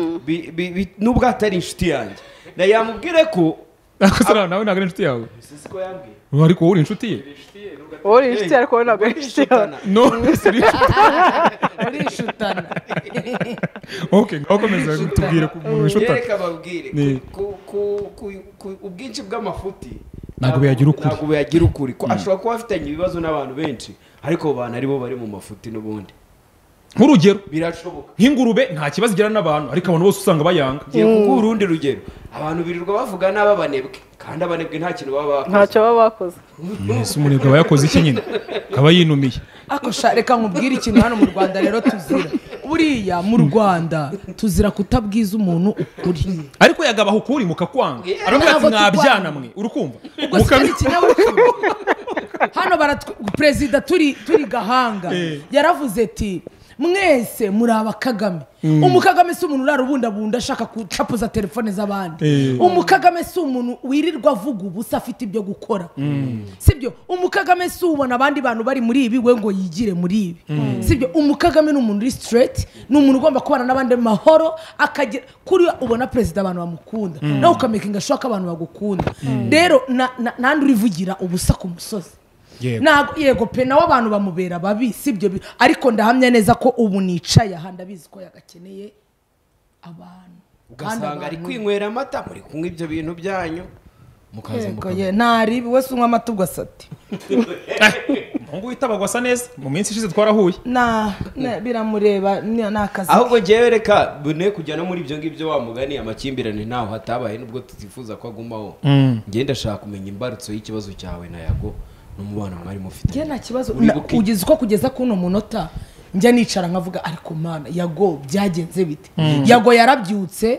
nubwo atari inshuti yanjye na yamubwire ko akosera nawe ntabwo ari inshuti yawe siko yambwiye ariko wowe uri inshuti ye uri inshuti ariko wowe ntabwo ari inshuti yawe no seri urishutana okay ngaho komeza tubwire ku muntu wishutana yereka babwire Ni. ubwinshi bw'amafuti Ntabwo buyagira ukuri. ntabwo buyagira ukuri ko ashobora kuba afitanye ibibazo n'abantu benshi ariko abo bantu aribo bari mu mafuti n'ubundi nk'urugero birashoboka nk'ingurube nta kibazo igira n'abantu ariko abantu bose usanga bayanga ngiye kuguha urundi rugero abantu birirwa bavuga n'abanebwe kandi abanebwe nta kintu baba bakoze ntacyo baba bakoze ese umunebwe aba yakoze iki nyine akaba yinumiye ako reka nkubwire ikintu hano mu Rwanda rero tuzira buriya mu Rwanda tuzira kutabwiza umuntu ukuri ariko yagabaho ukuri mukakwanga aravuga ati Ntabwo mwabyana mwe urukumva ubwo si ari ikinyabupfura hano perezida turi gahanga yaravuze ati mwese muri abakagame umukagame si umuntu urarubundabunda ashaka gucapuza telefone z'abandi umukagame si umuntu wirirwa avuga ubusa afite ibyo gukora sibyo umukagame si ubona abandi bantu bari muri ibi we ngo yigire muri ibi sibyo umukagame ni umuntu uri straight ni umuntu ugomba kubana n'abandi mahoro akagira kuri ubona perezida abantu bamukunda nawe ukamakinga shoka abantu bagukunda rero nandi urivugira ubusa ku musozi yego pe nawe abantu bamubera babi sibyo ariko ndahamya neza ko ubu nicaye aha ndabizi ko yagakeneye abantu ugasanga ari kwinywera amata muri kunywa ibyo bintu byanyu mukaza mukaza ntaribi wese unywa amata ugasati umuhungu witabagwa asa neza mu minsi ishize twarahuye biramureba ni akazi ahubwo ngewe reka bune kujya no muri ibyo ngibyo wa mugani amakimbirane ntaho hatabaye nubwo tutifuza ko agumaho ngenda ndashaka kumenya imbarutso y'ikibazo cyawe na Yago n'umubano mwari mufite njye nta kibazo ugeze uko kugeza kuno munota njya nicara nkavuga ariko mana Yago byagenze bite Yago yarabyutse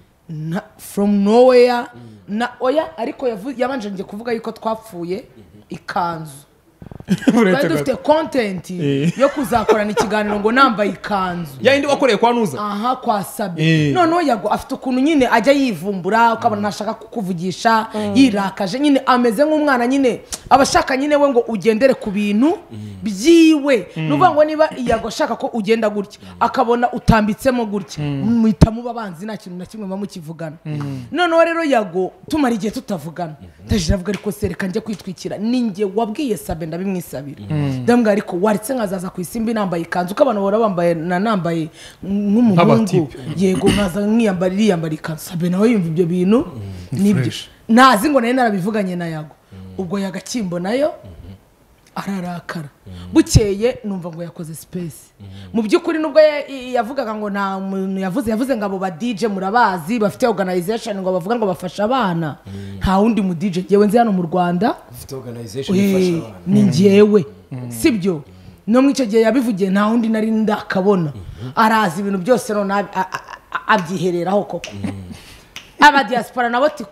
from nowhere oya ariko yabanje ngiye kuvuga yuko twapfuye ikanzu twari dufite content yo kuzakorana ikiganiro ngo nambaye ikanzu yayindi wakoreye kwa Nuza aha kwa Sabe noneho Yago afite ukuntu nyine ajya yivumbura ukabona ntashaka kukuvugisha yirakaje nyine ameze nk'umwana nyine abashaka nyine we ngo ugendere ku bintu byiwe nuvuga ngo niba Yago ashaka ko ugenda gutya akabona utambitsemo gutya muhita muba banzi nta kintu na kimwe mukivugana noneho rero Yago tumara igihe tutavugana ndajira avuga ariko sereka njye kwitwikira ninjye wabwiye Sabe ndabimwisabira ndambwa ariko waritse nkazaza ku isimbi nambaye ikanzu ko abantu bora bambaye nambaye nk'umuhungu yego nkaza nkiyambara ikanzu Sabe nawe yumva ibyo bintu nibyo ntazi ngo nayo narabivuganye na Yago ubwo yagakimbo nayo ararakara bukeye numva ngo yakoze space mu by'ukuri nubwo yavugaga ngo nta muntu yavuze ngo abo ba DJ murabazi bafite organization ngo bavuga ngo bafasha abana nta wundi mu DJ yewe nzi hano mu Rwanda ufite organization ifasha abana ni njyewe sibyo no mu icyo gihe yabivugiye nta wundi nari ndakabona arazi ibintu byose none abyihereraho koko aba diaspora nabo ati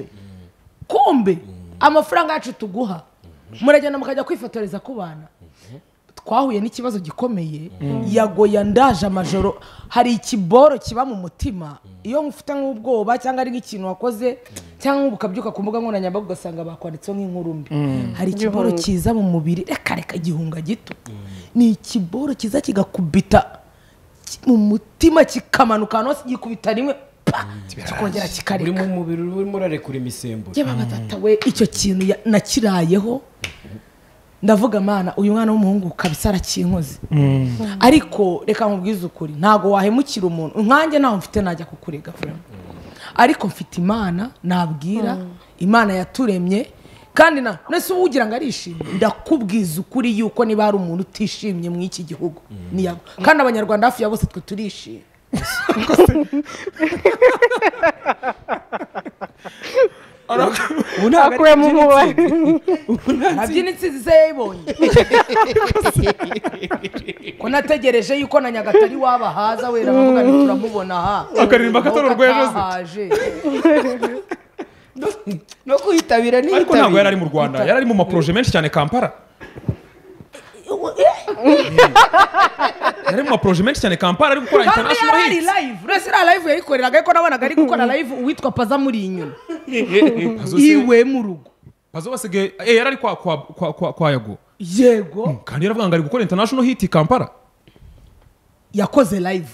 kumbe amafaranga yacu tuguha muragenda mukajya kwifotoreza ku bana twahuye n'ikibazo gikomeye Yago yandaje amajoro hari ikiboro kiba mu mutima iyo mufite nk'ubwoba cyangwa ari nk'ikintu wakoze cyangwa ukabyuka ku mbuga nkoranyambaga ugasanga bakwanditseho nk'inkuru mbi hari ikiboro kiza mu mubiri reka igihunga gito ni ikiboro kiza kigakubita mu mutima kikamanuka hano gikubita rimwe kikongera kikareka uri mu mubiri urimo urarekura imisemburo yaba data we icyo kintu nakirayeho ndavuga mana uyu mwana w'umuhungu kabisa arakinkoze ariko reka nkubwize ukuri ntago wahemukira umuntu nkanjye ntaho mfite najya kukurega ariko mfite Imana nabwira Imana yaturemye kandi nese uwugira ngo arishimye ndakubwiza ukuri yuko niba hari umuntu utishimye mu iki gihugu ni Yago kandi abanyarwanda hafi ya bose twe turishimye akuye mu mubare nabyina insinzi se yayibonye ko nategereje yuko na Nyagatare waba haza wera bavuga ni turamubona aha akaririmba katororwa haje no kuyitabira ni ariko ntabwo yari ari mu Rwanda yari ari mu maproje menshi cyane Kampala yari mu maproje menshi cyane Kampala ari gukora international hit hits live rese ra live yayikoreraga ariko nabonaga ari gukora live uwitwa Paza muri inyuma iwe mu rugo Pazo basigaye yari ari kwa Yago yego kandi yaravuga ngo ari gukora international hit Kampala yakoze live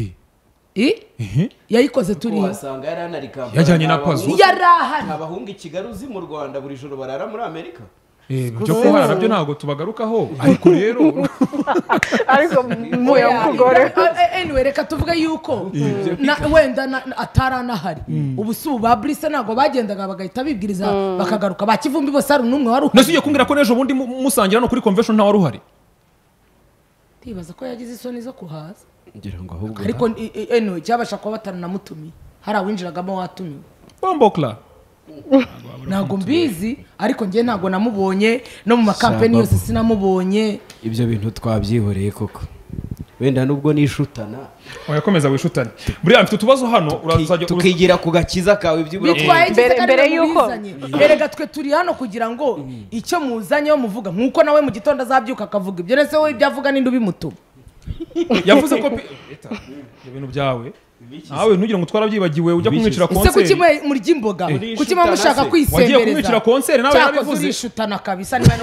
yayikoze turi wasanga yari anari Kampala yajyanye na Pazo yarahari abahunga i Kigali uzi mu Rwanda buri joro barara muri Amerika byo kuhara nabyo ntabwo tubagarukaho ariko rero ariko muya mugore anyway reka tuvuge yuko wenda ataranahari ubu si uba Brice ntabwo bagendaga bagahita bibwiriza bakagaruka bakivumbi bose ari n'umwe wari uhari nasuye kumbwira ko n'ejo bundi musangira no kuri convention nta wari uhari ndibaza ko yagize isoni zo kuhaza ngira ngo ahubwo ariko anyway cyabasha kuba bataranamutumiye hari awinjiragamo watumiwe Bombokla ntabwo mbizi ariko njye ntabwo namubonye no mu makampeni yose sinamubonye ibyo bintu twabyihoreye koko wenda nubwo nishutana oyakomeza wishutane buriya mfite utubazo hano urazajya tukigira ku gakiza kawe iby'ubura mbere yuko erega twe turi hano kugira ngo icyo muzanyeho muvuga nkuko nawe mu gitondo azabyuka akavuga ibyo rese wowe ibyo avuga ninde ubimutuma yavuze ko ibintu byawe nawe ntugire ngo twarabyibagiwe ujya kumwicira ese konseri kuki murya imboga kuki muba mushaka kwisembereza wagiye kumwicira konseri nawe cyakoze yarabivuze urishutana kabisa niba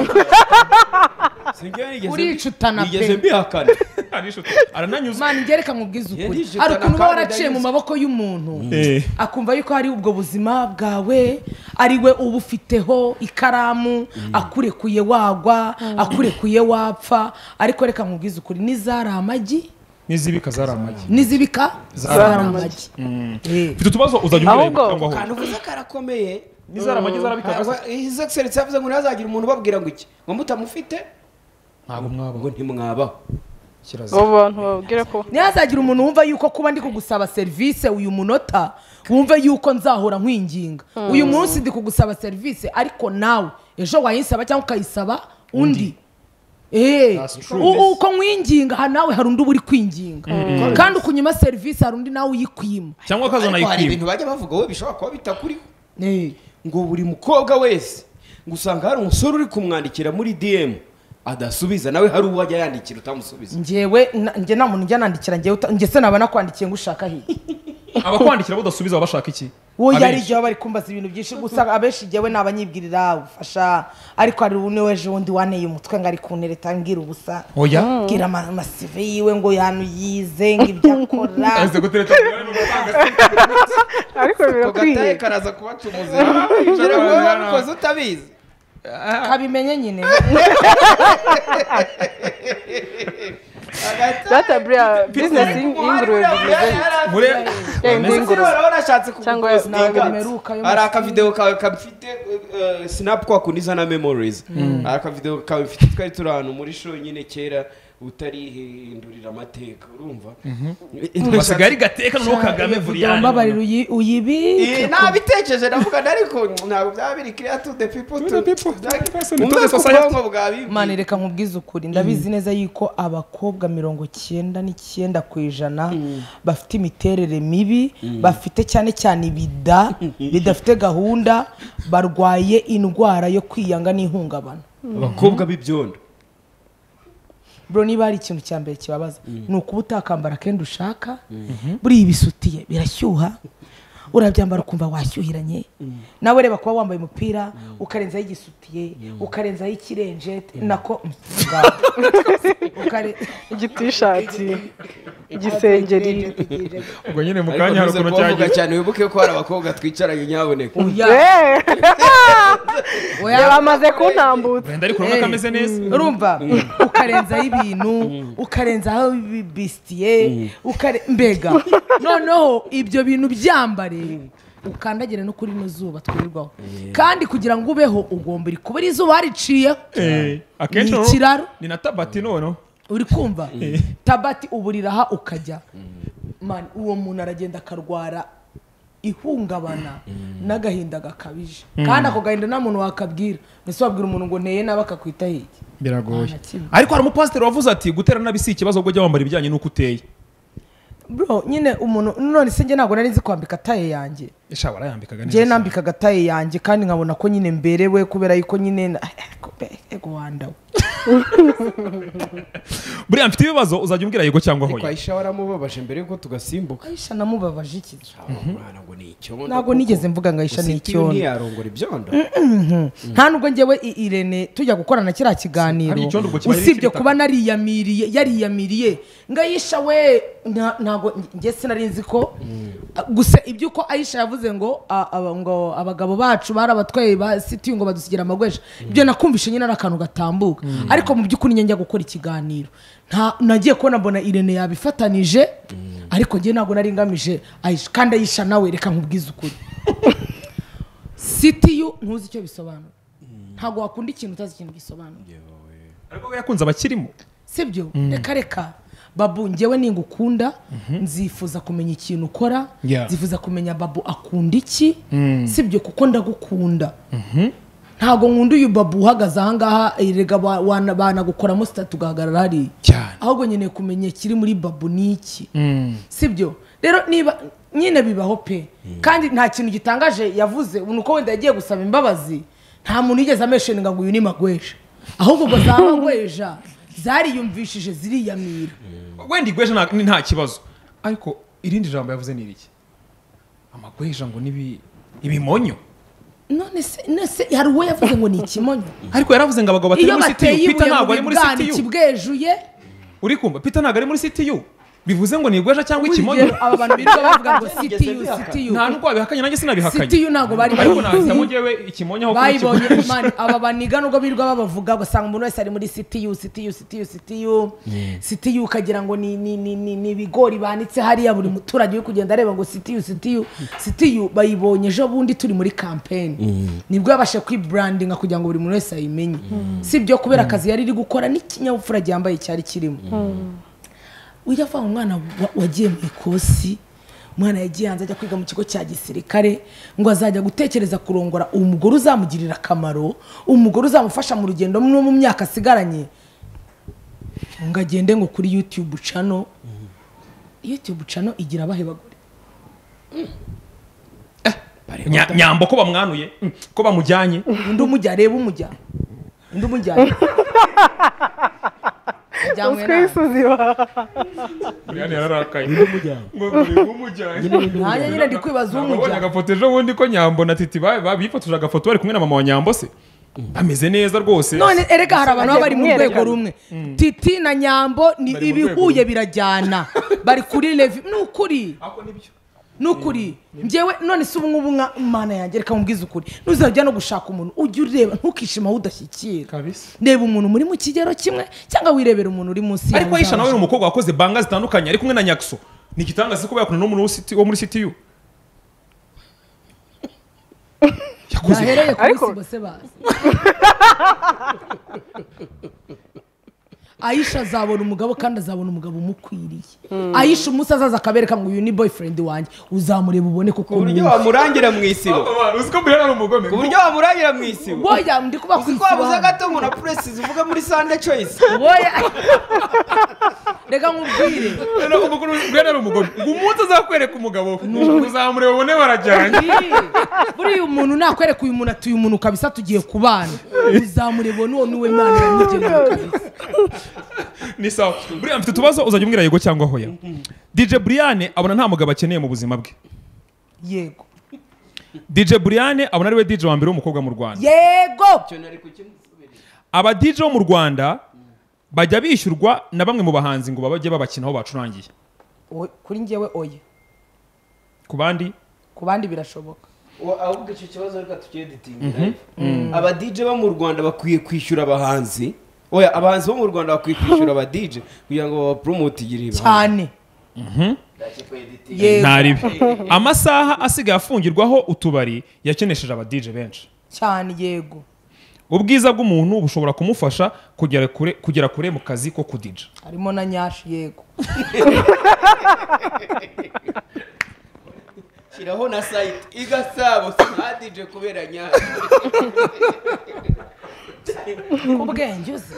uricutana nigeze pe mbihakana arananyuze mani ngereka nkubwize ukuri Yarishutana hari ukuntu uba kandi waraciye mu ndanyuze. maboko y'umuntu akumva yuko hari ubwo buzima bwawe ari we uba ufiteho ikaramu akurekuye wagwa akurekuye wapfa ariko reka nkubwize ukuri n'izari amagi n'izibika zari amagi n'izibika zari amagi mfite utubazo uzajya umureba cyangwa aho kandi uvuze karakomeye n'izari amagi zarabikaga his excellence yavuze ngo ntazagira umuntu ubabwira ngo iki ngo mutamufite ntabwo mwaba ngo ntimwabaho kirazira abo bantu babwira ko ntihazagira umuntu wumva yuko kuba ndi kugusaba serivisi uyu munota wumve yuko nzahora nkwinginga uyu munsi ndi kugusaba serivisi ariko nawe ejo wayinsaba cyangwa ukayisaba undi uko nkwinginga aha nawe hari undi uba uri kwinginga kandi ukunyima serivisi hari undi nawe uyikwima cyangwa akazana ariko hari ikwima ibintu bajya bavuga wowe bishobora kuba bitakuriho ngo buri mukobwa wese ngo usanga hari umusore uri kumwandikira muri DM adasubiza nawe hari uwo ajya yandikira utamusubiza njye nta muntu njya nandikira njye se naba nakwandikiye ngo ushaka hirya abakwandikira budasubiza baba bashaka iki wowe yari igihe bari kumbaza ibintu byinshi gusa abenshi njyewe ni abanyibwirira ufasha ariko hari ubu ejo wundi waneye umutwe ngo ari kuntereta ngira ubusa oya bwira amasive yiwe ngo yanu yize ngo ibyo akora aze gutereta ariko ako birakwiye gataye karaza kubaca umuzima ngira ngo wowe wabikoze utabizi kabimenye nyine data buriya bizinesi y'ingurube bimeze ingurube warashatse Cyangwa kugupostinga bimeruka yo hari akavideo kawe gafite snap kwa kuniza na memories hari akavideo kawe mfite twari turi ahantu muri show nyine kera utarihindurira amateka urumva basigaye ari gateka noneho Kagame Brian mbabarira uyibike nabitekereje navuga ariko ntabwo byaba biri clear to the people mani reka nkubwize ukuri ndabizi neza yuko abakobwa 99% bafite imiterere mibi bafite cyane cyane bidafite gahunda barwaye indwara yo kwiyanga n'ihungabana abakobwa b'ibyondo bro niba hari ikintu cya mbere kibabaza ni ukuba utakambara kenda ushaka buriya ibisutiye birashyuha urabyambara ukumva washyuhiranye nawe reba kuba wambaye umupira ukarenzaho igisutiye ukarenzaho ikirenjete nako igitishati igisengeri ubwo nyine mu kanya hari ukuntu cyagiye cyane wibuke ko hari abakobwa twicaranye nyaboneka bamaze kuntambutsa wenda ariko urabona ko ameze neza urumva ukarenzaho ibintu ukarenzaho bisitiye mbega noneho ibyo bintu byambare ukandagire no kuri no zuba twirirwaho kandi kugira ngo ubeho ugomba iri kuba izuba wariciyeho akenshi ni ikiraro ni na tabati noneho uri kumva tabati uburiraha ukajya man uwo muntu aragenda akarwara ihungabana n'agahinda gakabije kandi ako gahinda nta muntu wakabwira mbese wabwira umuntu ngo nteye nawe akakwita hirya biragoye ariko hari umupasiteri wavuze ati gutera nabi si ikibazo ubwo jya wambara ibijyanye n'uko uteye bro nyine umuntu none se njye ntabwo nari nzi kwambika taye yanjye eshaba arayambikaga njye nambikaga taye yanjye kandi nkabona ko nyine mberewe kubera yuko nyine ego wandawe buriya mfite ibibazo uzajya umbwira yego cyangwa ariko hoya Aisha waramubabaje mbere yuko tugasimbuka Aisha namubabaje iki mwana ngo ni icyondo ntabwo nigeze mvuga ngo Aisha ni icyondo ntiyarongora ibyondo nta nubwo njyewe Irene tujya gukorana kiriya kiganiro Hari icyondo ubwo kiba ari usibye ikitaka. kuba yariyamiriye ngo Aisha we ntabwo njye sinari nzi ko gusa iby'uko Aisha yavuze ngo ngo abagabo bacu barabatwaye ba city ngo badusigira amagwesha ibyo nakumvishe nyine ari akantu gatambuka ariko mu by'ukuri njye njya gukora ikiganiro nagiye kubona mbona Irene yabifatanije ariko njye ntabwo nari ngamije Aisha kandi Aisha nawe reka nkubwize ukuri city ntuzi icyo bisobanura ntabwo wakunda ikintu utazi ikintu gisobanura ariko we yakunze abakirimo sibyo reka babu njyewe ningukunda nzifuza kumenya ikintu ukora nzifuza kumenya babu akunda iki sibyo kuko ndagukunda ntabwo nkunda uyu babu uhagaze ahangaha erega banagukoramo sitati ugahagarara hariya ahubwo nyine kumenya ikiri muri babu ni iki sibyo rero niba nyine bibaho pe kandi nta kintu gitangaje yavuze uko wenda yagiye gusaba imbabazi nta muntu yigeze amesheninga ngo uyu ni magwesha ahubwo ngo za magwesha zariyumvishije ziriyamira wenda igweje nta kibazo ariko irindi jambo yavuze ni iriki amagweja ngo ibimonyo none se hari uwo yavuze ngo ni ikimonyo ariko yaravuze ngo abagabo batari muri CTU Peter ntabwo ari muri CTU kibwejuye uri kumva Peter ntabwo ari muri CTU bivuze ngo ni igweja cyangwa ikimonyo aba bantu birirwa bavuga ngo CTU nta nubwo babihakanye nanjye sinabihakanye CTU ntabwo bari ariko nahitamo njyewe ikimonyo aho bayibonye mani aba baniga nubwo birirwa babavuga basanga umuntu wese ari muri CTU ukagira ngo ni ibigori banitse hariya buri muturage uri kugenda areba ngo CTU bayibonye ejo bundi turi muri campaign nibwo yabashe kwibrandinga kugira ngo buri muntu wese ayimenye sibyo kubera akazi yari iri gukora n'ikinyabupfura gyambaye cyari kirimo ujya vanga umwana wagiye mu ikosi umwana yagiye hanze ajya kwiga mu kigo cya gisirikare ngo azajya gutekereza kurongora umugore uzamugirira akamaro umugore uzamufasha mu rugendo no mu myaka asigaranye ngo agende ngo kuri YouTube channel igira abahe bagore nyambo ko bamwanuye ko bamujyanye undi umujya reba umujyanye Brian yararakaye nyine ndi kwibaza umujyanye agafoto ejo bundi ko nyambo na titi bifotoje agafoto bari kumwe na mama wa nyambo se bameze neza rwose none erega hari abantu baba bari mu rwego rumwe titi na nyambo ni ibihuye birajyana bari kuri levi nukuri njyewe none se ubu ngubu nka mana yanjye reka mubwize ukuri ntuzajya no gushaka umuntu ujya ureba ntukishima aho udashyikira reba umuntu muri mu kigero kimwe cyangwa wirebera umuntu uri munsi ariko Aisha nawe ni umukobwa wakoze banga zitandukanye ari kumwe na Nyakso ni igitangaza ko yakuna n'umuntu wo muri CTU yahereye kuri sibo se bazi Aisha azabona umugabo kandi azabona umugabo umukwiriye Aisha umunsi azaza akabereka ngo uyu ni boyfriend wanjye uzamureba ubone kuko uburyo wamurangira mu isibo uziko Brian ari umugome uburyo wamurangira mu isibo boya ndi kuba uziko wabuze gato ngo na presses uvuga muri Sunday Choice boya reka nkubwire Brian ari umugome umunsi azakwereka umugabo uzamureba ubone barajyanye buri umuntu nakwereka uyu muntu atuye umuntu kabisa tugiye kubana uzamureba none we Imana yamugeneye kabisa ni sawa Brian mfite tubazo uzajya umbwira yego cyangwa hoya DJ Brian abona nta mugabo akeneye mu buzima bwe yego DJ Brian abona ari we DJ wa mbere w'umukobwa mu Rwanda yego aba DJ bo mu Rwanda bajya bishyurwa na bamwe mu bahanzi ngo babajye babakinaho bacurangiye kuri njyewe oye ku bandi birashoboka ahubwo icyo kibazo reka tukieditinga aba DJ bo mu Rwanda bakwiye kwishyura abahanzi abahanzi bo mu Rwanda bakwiye kwishyura aba DJ kugira ngo bapromote igire cyane Yego. ntaribi amasaha asigaye afungirwaho utubari yakenesheje aba DJ benshi cyane yego ubwiza bw'umuntu bushobora kumufasha kugera kure mu kazi ko kudija harimo na nyashi yego shyiraho na site igasabo sinadije kubera nyashi ku bwenge uzi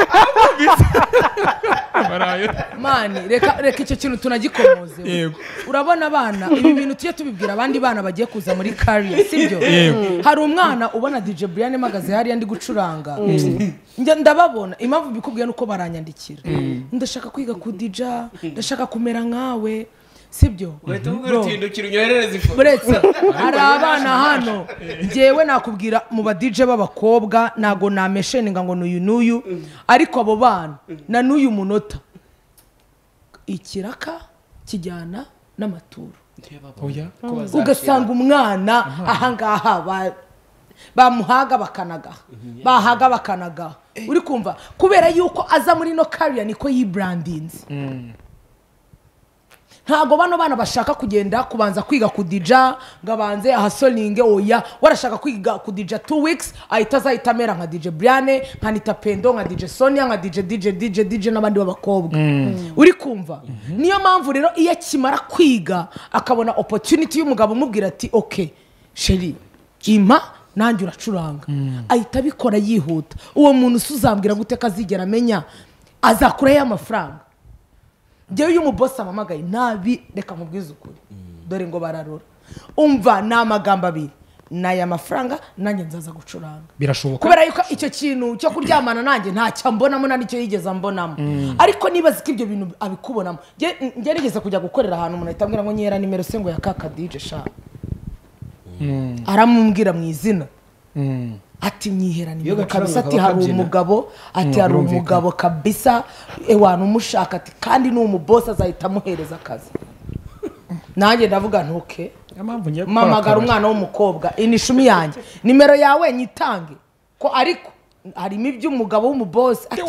barayo mani reka icyo kintu tunagikomoze yego urabona abana ibi bintu tujye tubibwira abandi bana bagiye kuza muri career sibyo hari umwana ubona DJ Brian magaze hariya ndi gucuranga njya ndababona impamvu bikubwiye nuko baranyandikira ndashaka kwiga ku DJ ndashaka kumera nkawe sibyo uhita ubwira utindukira unyoherereza ifoto buretse hari abana hano njyewe nakubwira mu ba DJ b'abakobwa ntago namesheninga ngo n'uyu ariko abo bana na n'uyu munota ikiraka kijyana n'amaturo ugasanga umwana ahangaha bamuhaga bakanagaha bahaga bakanagaha uri kumva kubera yuko aza muri no career niko yibrandinze ntago bano bana bashaka kugenda kubanza kwiga kudija ngabanze ahasolinge oya warashaka kwiga kudija 2 weeks ahita azahita amera nka DJ Brian nka Nita Pendo nka DJ Sonia nka DJ n'abandi b'abakobwa uri kumva niyo mpamvu rero iyo akimara kwiga akabona opportunity y'umugabo umubwira ati okay sheri ima nanjye uracuranga ahita abikora yihuta uwo muntu usuzambwira gute kazigera amenya azakurayo amafaranga njyewe uyu mubosi amamagaye nabi reka mubwize ukuri dore ngo bararora umva ni amagambo abiri n'aya mafaranga nanjye nzaza gucuranga birashoboka kubera yuko icyo kintu cyo kuryamana nanjye ntacyo mbonamo nta nicyo yigeze mbonamo ariko nibaza ko ibyo bintu abikubonamo njye nigeze kujya gukorera ahantu umuntu ahita ambwira ngo nyera nimero se ngo ya kaka DJ sha aramumbwira mu izina ati nyihera nimero kabisa ati hari umugabo ati hari umugabo kabisa ewana umushaka ati kandi ni umubosi azahita amuhereza akazi nanjye ndavuga ntuke mamagara umwana w'umukobwa inishumi yanjye nimero yawe nyitange ko ariko harimo iby'umugabo w'umubosi ati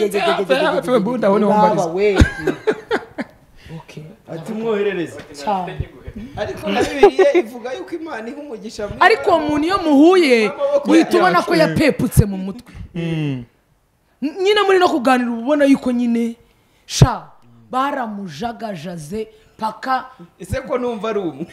ati mwoherereze ariko na Bibiliya ivuga yuko Imana iha umugisha ariko uwo muntu iyo muhuye uhita ubona ko yapeputse mu mutwe nyine muri no kuganira ubona yuko nyine sha baramujagajaze paka ese ko numva ari umwe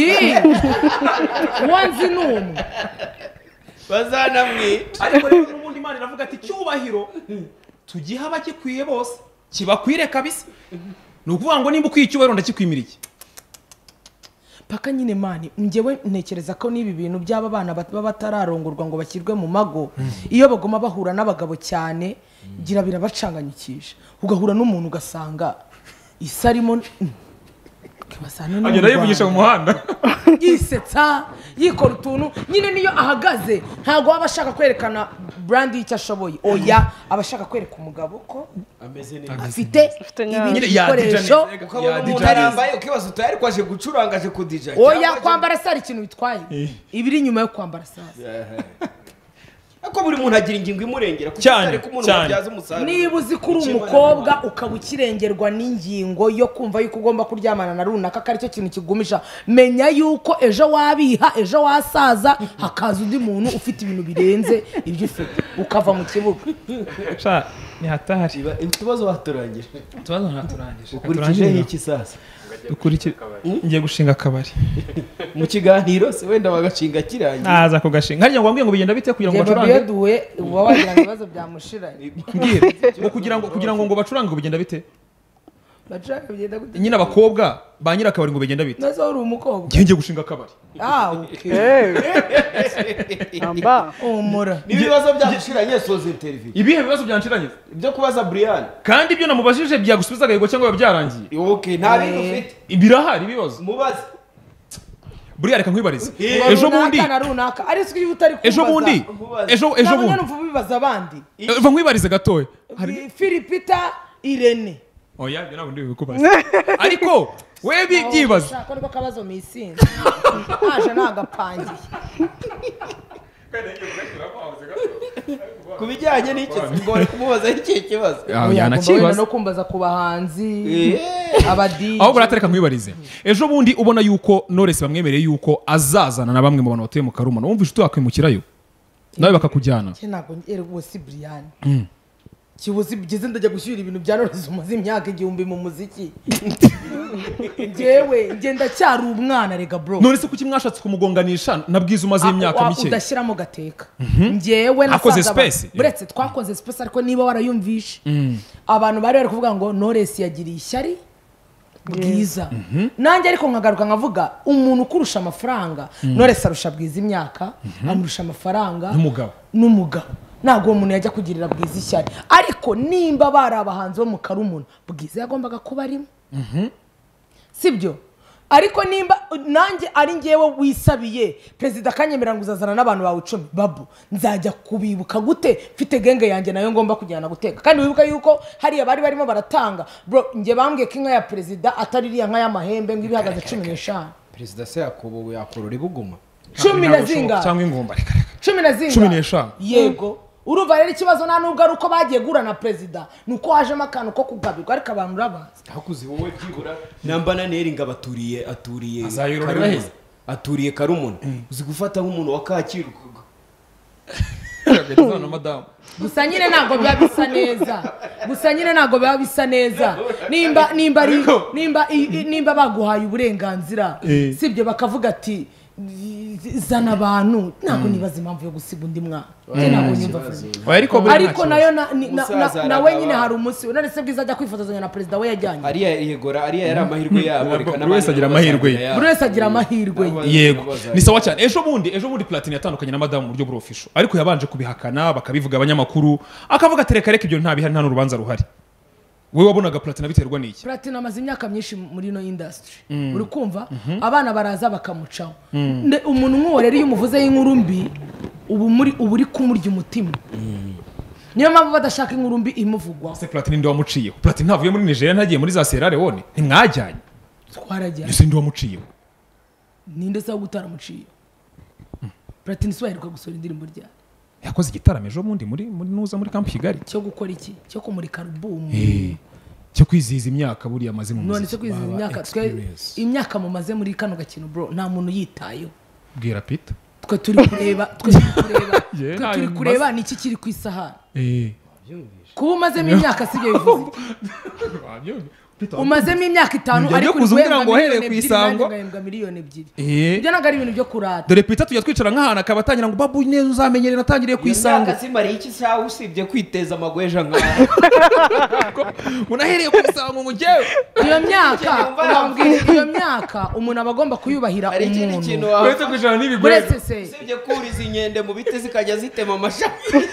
wanzi ni umwe bazanamwica ariko rero n'ubundi Imana iravuga ati cyubahiro tugiha abakikwiye bose kibakwire kabisa ni ukuvuga ngo nimba ukwiye icyubahiro ndakikwimira iki paka nyine mani njyewe ntekereza ko n'ibi bintu by'aba bana baba batararongorwa ngo bashyirwe mu mago iyo bagoma bahura n'abagabo cyane gira birabacanganyikisha ugahura n'umuntu ugasanga isi arimo agenda yivugisha mu muhanda yisetsa yikora utuntu nyine niyo ahagaze ntabwo aba ashaka kwerekana brand y'icyo ashoboye oya aba ashaka kwereka umugabo ko afite ibindi bikoresho ukabona umuntu arambaye ukibaza uti ariko aje gucuranga aje kudija oya kwambara sari ikintu bitwaye ibiri nyuma yo kwambara sari ako buri muntu agira ingingo imurengera cyane niba uzi ko uri umukobwa ukaba ukirengerwa n'ingingo yo kumva yuko ugomba kuryamana na runaka ko aricyo kintu kigumisha menya yuko ejo wabiha ejo wasaza hakaza undi muntu ufite ibintu birenze ibyo ufite ukava mu kibuga ni hatari utubazo baturangije ukurikije iki sasa ngiye gushinga akabari mu kiganiro se wenda bagashinga kirangiye naza kugashinga harya ngo wambwiye ngo bigenda bite kugira ngo bacurange duwe uba wagira ngo ibibazo byamushiranye mbwira ngo kugira ngo bacurange ngo bigenda bite bacuranga bigenda gute nyine abakobwa ba nyirakabari ngo bigenda bite nazo uri umukobwa ngiye gushinga akabari amba umura n'ibibazo byamushiranye soze interview ibihe bibazo byanshiranye ibyo kubaza Brian kandi ibyo namubajije byagusubiza agahigo cyangwa byarangiye okay nta bintu ufite birahari ibibazo mubaze buriya reka nkwibarize ejo bundi runaka ari siki utari kubaza ejo bundi ejo bundi ntabwo bibaza abandi va nkwibarize gatoya Philipita Irene oya ibyo ntabwo ndibikubaza ariko we byibaza shaka ariko kabazo misinzi aje nagapangiye ku bijyanye n'iki ngore kumubaza iki kibazo yanakibaza no kumbaza ku bahanzi abadi aho buratereka mwibarize ejo bundi ubona yuko Knowless bamwemereye yuko azazana na bamwe mu bantu batuye mu Karumuna wumva inshuti wakwimukirayo nawe bakakujyana ntabwo erwo si Brian kibuzi bigeze ndajya gushyira ibintu bya Knowless umaze imyaka 1000 mu muziki njyewe ngenda cyari umwana rega bro none se kuki mwashatse kumugonganisha nabwiza umaze imyaka mike udashyiramo gateka njyewe akoze space buretse twakoze space ariko niba warayumvishe abantu bari kuvuga ngo Knowless yagiriye ishyari bwiza nanjye ariko nkagaruka nkavuga umuntu ukurusha amafaranga Knowless arusha bwiza imyaka amurusha amafaranga n'umugabo ntabwo umuntu yajya kugirira bwiza ishyari ariko nimba bari abahanzi bo mu Karumuna bwiza yagombaga kuba arimo sibyo ariko nimba nanjye ari ngewe wisabiye perezida akanyemera ngo uzazana n'abantu bawe 10 babu nzajya kubibuka gute mfite genge yanjye nayo ngomba kujyana guteka kandi wibuka yuko hariya bari barimo baratanga bro nge bambwiye ko inka ya perezida atari iriya nka y'amahembe ngo ibihagaze 15 perezida se yakobo yakorora ibuguma 10 na zinga cyangwa ingomba reka 10 na zinga 15 yego urumva rero ikibazo nta nubwo ari uko bagiye gura na perezida nuko hajemo akantu ko kugabirwa ariko abantu urabazi hakuzi wowe byibura namba na neri ngo aturiye Karumuna uzi gufata nk'umuntu wa Kacyiru gusa nyine ntabwo biba bisa neza nimba baguhaye uburenganzira sibyo bakavuga ati zana abantu ntabwo nibaza impamvu yo gusiga undi mwana ariko nayo nawe nyine hari umunsi Knowless bwiza ajya kwifotozanya na perezida we yajyanye ariya yari amahirwe yabo buri wese agira amahirwe yego ni sawa cyane ejo bundi Platini yatandukanye na Madamu mu buryo bwo official ariko yabanje kubihakana bakabivuga abanyamakuru akavuga atereka reka ibyo nta bihari nta n'urubanza ruhari wewe wabonaga Platini biterwa n'iki Platini amaze imyaka myinshi muri no industry uri kumva abana baraza bakamucaho umuntu nk'uwo rero iyo umuvuze y'inkuru mbi ubu uri kumurya umutima niyo mpamvu badashaka inkuru mbi imuvugwaho se Platini ndi wamuciyeho Platini ntavuye muri Nigeria ntagiye muri za Sierra Leone ntimwajyanye twarajyanye ese ndi wamuciyeho ninde se gutaramuciye Platini so yaheruka gusora indirimbo rya yakoze igitaramo ejo bundi muri nuza muri Camp Kigali cyo gukora iki cyo kumurika album cyo kwizihiza imyaka buri amaze mu none cyo kwizihiza imyaka imyaka mumaze muri kano gakino bro nta muntu yitayo bwira Peter twe turi kureba ni iki kiri ku isahani kuba umazemo imyaka sibyo bivuze umazemo imyaka 5 ariko kuzumira ngo hereye ku isango ngahembwa miliyoni 2 ibyo nagari ibintu byo kurata dore Peter tujya twicara nk'ahana akabatangira ngo babu neza uzamenyere natangiriye ku isango simari iki sawa usibye kwiteza amagweja nka unahereye ku isango ngo jewe iyo myaka umuntu abagomba kuyubahira umuntu uretse kwijana n'ibigwe usibye kuriza inkende mu biti zikajya zitema amashami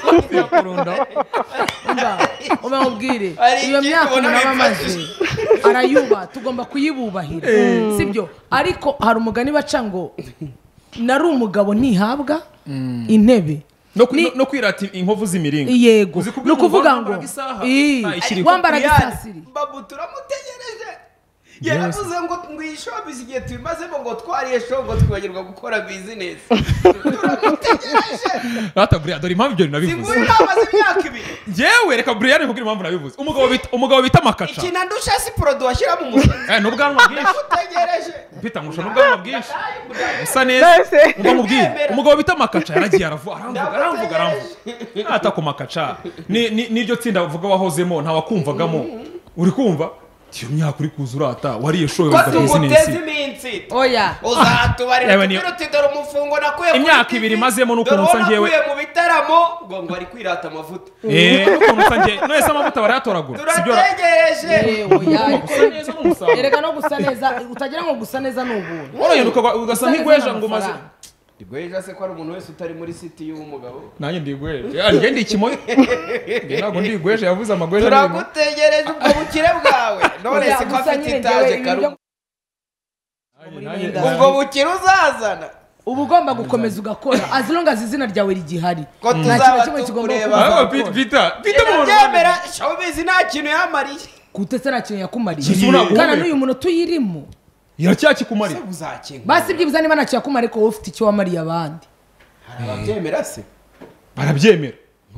ubabwire iyo myaka umuntu aba amaze arayuba tugomba kuyibubahira sibyo ariko hari umugani baca ngo nari umugabo ntihabwa intebe no kwirata inkovu z'imiringa yego no kuvuga ngo wambara gisasiri babu turamutegereje yaravuze ngo ishobizi igihe tubimazemo ngo twariye show ngo twibagirwa gukora business turamutegereje rata Brian dore impamvu ibyo nabivuze singuri namaze imyaka 2 jewe reka Brian nkubwira impamvu nabivuze umugabo bita Makaca ikina ndusha si produit washyira mu musatsi n'ubwanwa bwinshi utegereje Peter ngusha n'ubwanwa bwinshi usa neza umubwira umugabo bita Makaca yaragiye aramvuga ata ku Makaca n'iryo tsinda uvuga wahozemo nta wakumvagamo uri kumva iyo myaka uri kuzurata wariye show yo business oya uzatubarira turuti dore umufungo nakuye imyaka 2 mazemo nuko nsa ngewe mu bitaramo ngo ari kwirata amavuta nuko nsa ngewe none se amavuta barayatoragura sibyo turategereje oya erega no gusa neza utagira ngo gusa neza n'ubuntu oroye ugasa nk'igweja ngo maze Igweja se ko ari umuntu wese utari muri city y'umugabo nanjye ndigweje njye ndi ikimoyo ntabwo ndigweje yavuze amagweje turagutegereje ubwo bukire bwawe none se ko afite itaje Karumuna ubwo bukire uzazana uba ugomba gukomeza ugakora as long as izina ryawe rigihari ko tuzaba tukureba Peter byemera showbiz nta kintu yamariye gutese nta kintu yakumariye kana n'uyu muntu tuyirimo iracyakikumarira basi byibuza niba ntacyo yakumara ariko wowe ufite icyo wamariye abandi barabyemera se barabyemera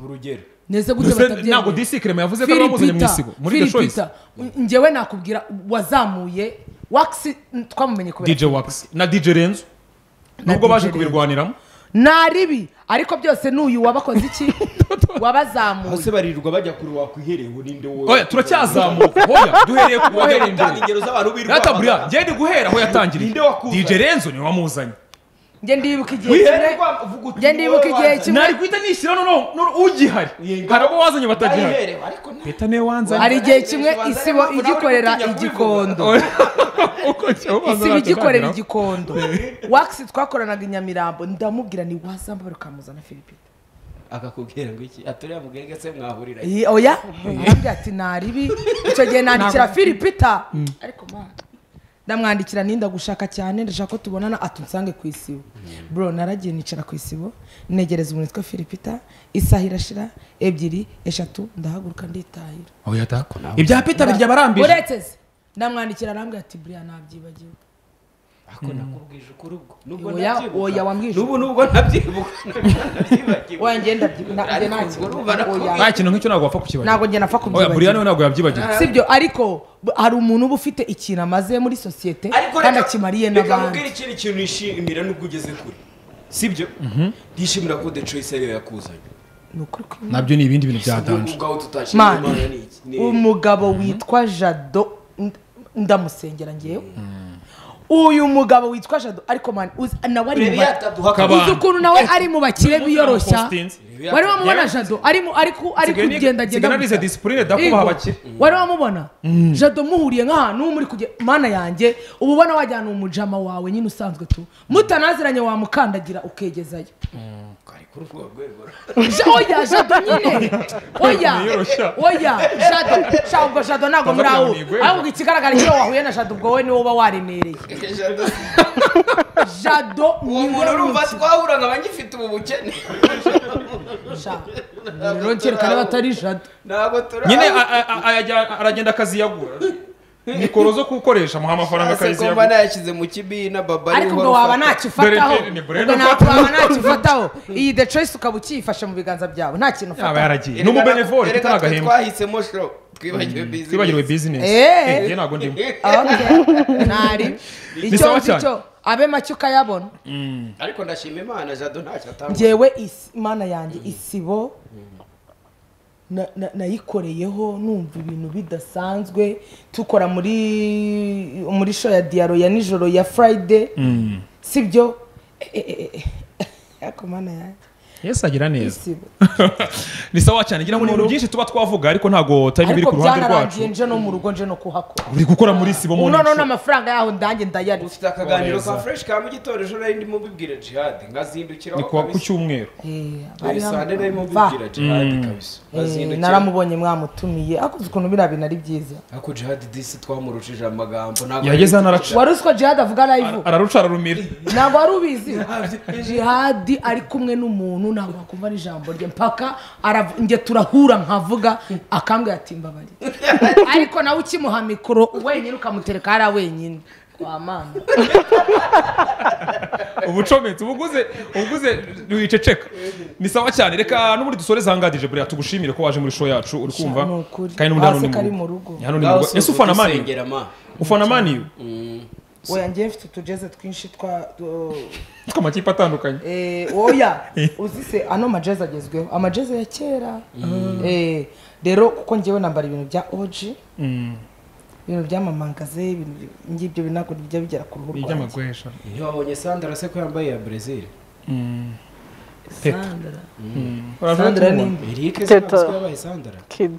urugero neze gute ntabwo batabyemera disi kirema yavuze ko bamuzanye mu isibo muri the choice njyewe nakubwira wazamuye wax twamumenye kubera DJ Wax na DJ Renzo nubwo baje kubirwaniramo naribi ariko byose n'uyu wabakoze iki wabazamuye hose barirwa bajya kuri wakwiherewe ninde wowe oya turacyazamuka hoya duhereye ku wahereye imbere ingero z'abantu birwa Rata Brian ngende guhera aho yatangiriye Ninde wakuzanye? DJ Renzo niwe wamuzanye njye ndibuka igihe kimwe njye ndibuka igihe kimwe nari guhita nishyira no ugihari hari abo wazanye batagihari Peter niwe wanzanye hari igihe kimwe isibo igikorera igikondo isibo igikorera igikondo wax twakoranaga i Nyamirambo ndamubwira ni wazamba bakamuzana Philipite akakubwira ngo iki aturiya mugenge se mwahurira oya arambwira ati naribi icyo gihe nandikira Philipite ariko ma ndamwandikira ninda gushaka cyane ndashaka ko tubonana atunsange ku isibo bro naragiye nicara ku isibo negereza umuntu witwa Philipite isaha irashira 2 3 ndahaguruka nditahira oya ta ibya Peter birya barambije ureteze ndamwandikira arambwira ati Brian nabyibagiwe ako nakubwije ukuri ubwo nubwo oya wambwije nubwo ntabyibuka oya ngenda nta kintu nk'icyo ntabwo wapfa kukibagira ntabwo ngenda apfa oya Brian kubyibagiwe we ntabwo yabyibagiwe sibyo ariko hari umuntu uba ufite ikintu amaze muri sosiyete kandi akimariye reka n'abandi mubwire ikindi kintu nishimira nubwo ugeze kure sibyo ndishimira ko the choice ariyo yakuzanye ni ukuri ko nabyo ni ibindi bintu bya danje ubwo tutashimira Man, Imana ni iki umugabo witwa Jado ndamusengera ngewe uyu mugabo witwa Jado ariko man nawe ari mu uzi ukuntu nawe ari mu bakire biyoroshya wari wamubona Jado ari kugenda genda narize discipline dakubaha abakire wari wamubona Jado muhuriye nk'ahantu muri kujya mana yanjye ubu ubona wajyana umujama wawe nyine usanzwe tu mutanaziranye wamukandagira ukegezayo oya Jado nyine oya Jado shabwo Jado ntabwo muri aho ahubwo ikigaragara iyo wahuye na Jado ubwo wowe niwe uba waremereye Jado umuntu urumva twahura nkaba ngifite ubu bukene rero cyerekana batari Jado ntabwo turi nyine aragenda akaziyagura mikoro zo gukoresha muha amafaranga komba akaziyagura nayashyize mu kibina baba ariko ubwo waba ntakifataho ubwo ntabwo waba ntakifataho iyi the choice ukaba ukiyifashe mu biganza byawe nta kintu yaba ufataho yaragiye ni umubenevoli reka utanagahembwa twahisemo show twibagiwe business Eh. njye ntabwo ndimo ntari icyo Bisaba cyane. ngicyo abe make ukayabona ariko ndashima Imana Jado ntacyo atanga njyewe imana yanjye isibo nayikoreyeho numva ibintu bidasanzwe tukora muri show ya diaro ya nijoro ya Friday sibyo yako mana yanjye Yesu agira neza isibo ni sawa cyane ngira ngo ni ibintu byinshi tuba twavuga ariko ntago time biri ariko ku ruhande byanarangiye rwacu nje no mu rugo nje no kuhakora uri gukora muri sibo mu none n'amafaranga yaho ndanjye ndayari ufite akaganiro ka fresh ka mu gitondo ejo nari ndimo mbibwira Jihad nkazindukiraho ni ku cyumweru Sande nari ndimo mbibwira Jihad kabisa naramubonye mwamutumiye akoze ukuntu biriya bintu ari byiza ako Jihad disi twamurushije amagambo ntabwo yageze hano araca wari uziko Jihad avuga live araruca ararumira ntabwo wari ubizi Jihad ari kumwe n'umuntu ntabwo akumva n'ijambo rye mpaka njye turahura nkavuga akambwira ati mbabari ariko nawe ukimuha mikoro wenyine ukamutereka hariya wenyine kwa mana ubucometse ubuguze wiceceka ni sawa cyane reka n'ubundi dusoreze ahangadije buriya tugushimire ko waje muri show yacu uri kumva kandi n'ubundi hano ni mu rugo hano ni mu rugo ese ufana mani oya njye mfite utujeze twinshi tw'amakipe atandukanye oya uzise ano majeze agezweho amajeze ya kera rero kuko njyewe nambara ibintu bya OG ibintu by'amamangaze ibintu ngibyo binako bijya bigera ku ruhu rwanjye by'amagwesha iyo wabonye Sandra se ko yambaye ya Brazil Sandra ni Eric se ko yabaye Sandra kid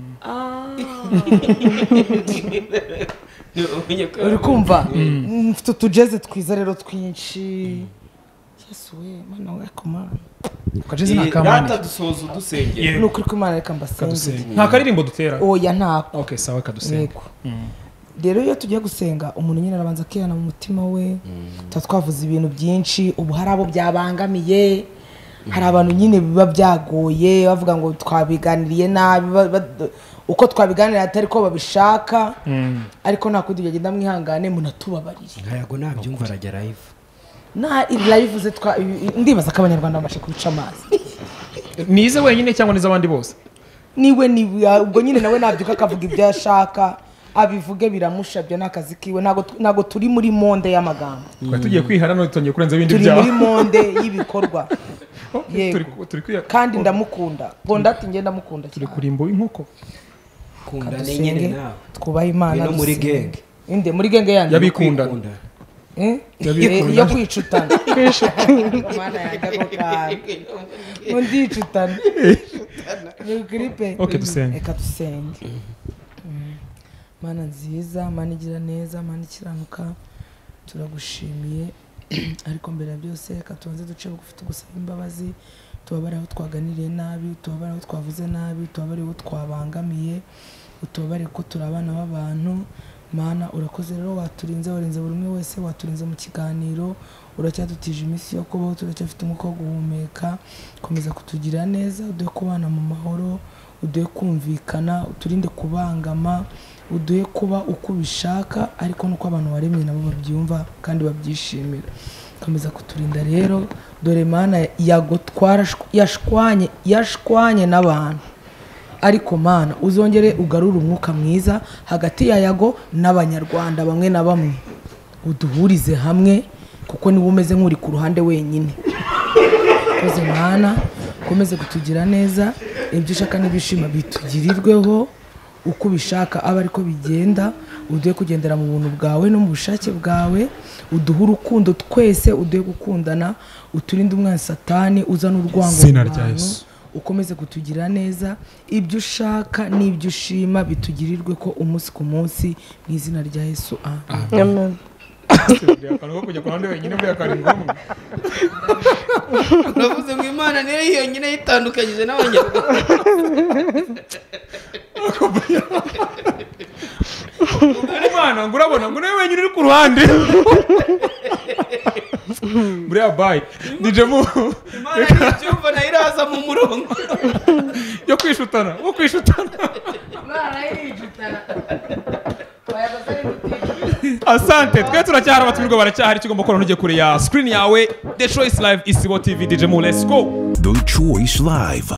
uri kumva mfite utujeze twiza rero twinshi yesu we mana we komana ukajeze nakamani rata dusoza dusengera ni ukuri ko imana reka mbasengere nta karirimbo dutera oya ntako okay sawa kadusenga rero iyo tugiye gusenga umuntu nyine arabanza akihana mu mutima we tuba twavuze ibintu byinshi ubu hari abo byabangamiye hari abantu nyine biba byagoye bavuga ngo twabiganiriye nabi uko twabiganira atari ko babishaka ariko nta kundi byagenda mwihangane munatubabarire ntayago nabyumva arajya live na live ze ndibaza ko abanyarwanda bamashe kubica amazi nize wenyine cyangwa n'iz'abandi bose niwe ubwo nyine nawe nabyuka akavuga ibyo ashaka abivuge biramushabye n'akazi kiwe ntago turi muri monde y'amagambo twari tugiye kwihana none tugiye kurenza ibindi turi byaha muri monde y'ibikorwa yego turi kwiha kandi ndamukunda Pondati ngenda ndamukunda turi kurimbo inkoko kundane dusenge nyine nawe twubahe Imana no muri dusenge. genge inde muri genge yanjye yabikundana Yabikundana. yo kwicutana Mana yanjye ako kantu ndicutana ni gripe Okay, dusenge. reka dusenge Mana nziza Mana igira neza Mana ikiranuka turagushimiye ariko mbere ya byose reka tubanze duce bugufi tugusaba imbabazi tubabare aho twaganiriye nabi tubabare aho twavuze nabi tubabare aho twabangamiye utubabare ko turi abana b'abantu Mana urakoze rero waturinze warinze buri umwe wese waturinze mu kiganiro uracyadutije iminsi yo kubaho turacyafite umwuka wo guhumeka komeza kutugira neza uduhe kubana mu mahoro uduhe kumvikana uturinde kubangama uduhe kuba uko ubishaka ariko nuko abantu waremye nabo babyumva kandi babyishimira komeza kuturinda rero dore Mana yagotwara yashwanye n'abantu ariko Mana uzongere ugarura umwuka mwiza hagati ya Yago n'abanyarwanda bamwe na bamwe uduhurize hamwe kuko niwe umeze nk'uri ku ruhande wenyine koze Mana komeze kutugira neza ibyo ushaka n'ibishima bitugirirweho uko ubishaka aba ariko bigenda uduhe kugendera mu buntu bwawe no mu bushake bwawe uduhe urukundo twese uduhe gukundana uturinde umwana satani uzana urwango Izina mu rya bantu Yesu. ukomeze kutugira neza ibyo ushaka n'ibyo ushima bitugirirwe ko umunsi ku munsi mu izina rya Yesu amen Amen. akantu ko kujya ku ruhande wenyine buriya kari ngombwa uravuze ngo Imana niyo yonyine yitandukanyije n'abanyarwanda Imana ngo urabona ngo nawe wenyine uri ku ruhande buriya bayi DJ Mu Imana ntibyumva nayo iraza mu murongo yo kwishutana wo kwishutana asante twe turacyahari abatumirwa baracyahari kigomba gukora ntujye kure ya screen yawe The Choice Live Isibo TV DJ Mu let's go The Choice Live.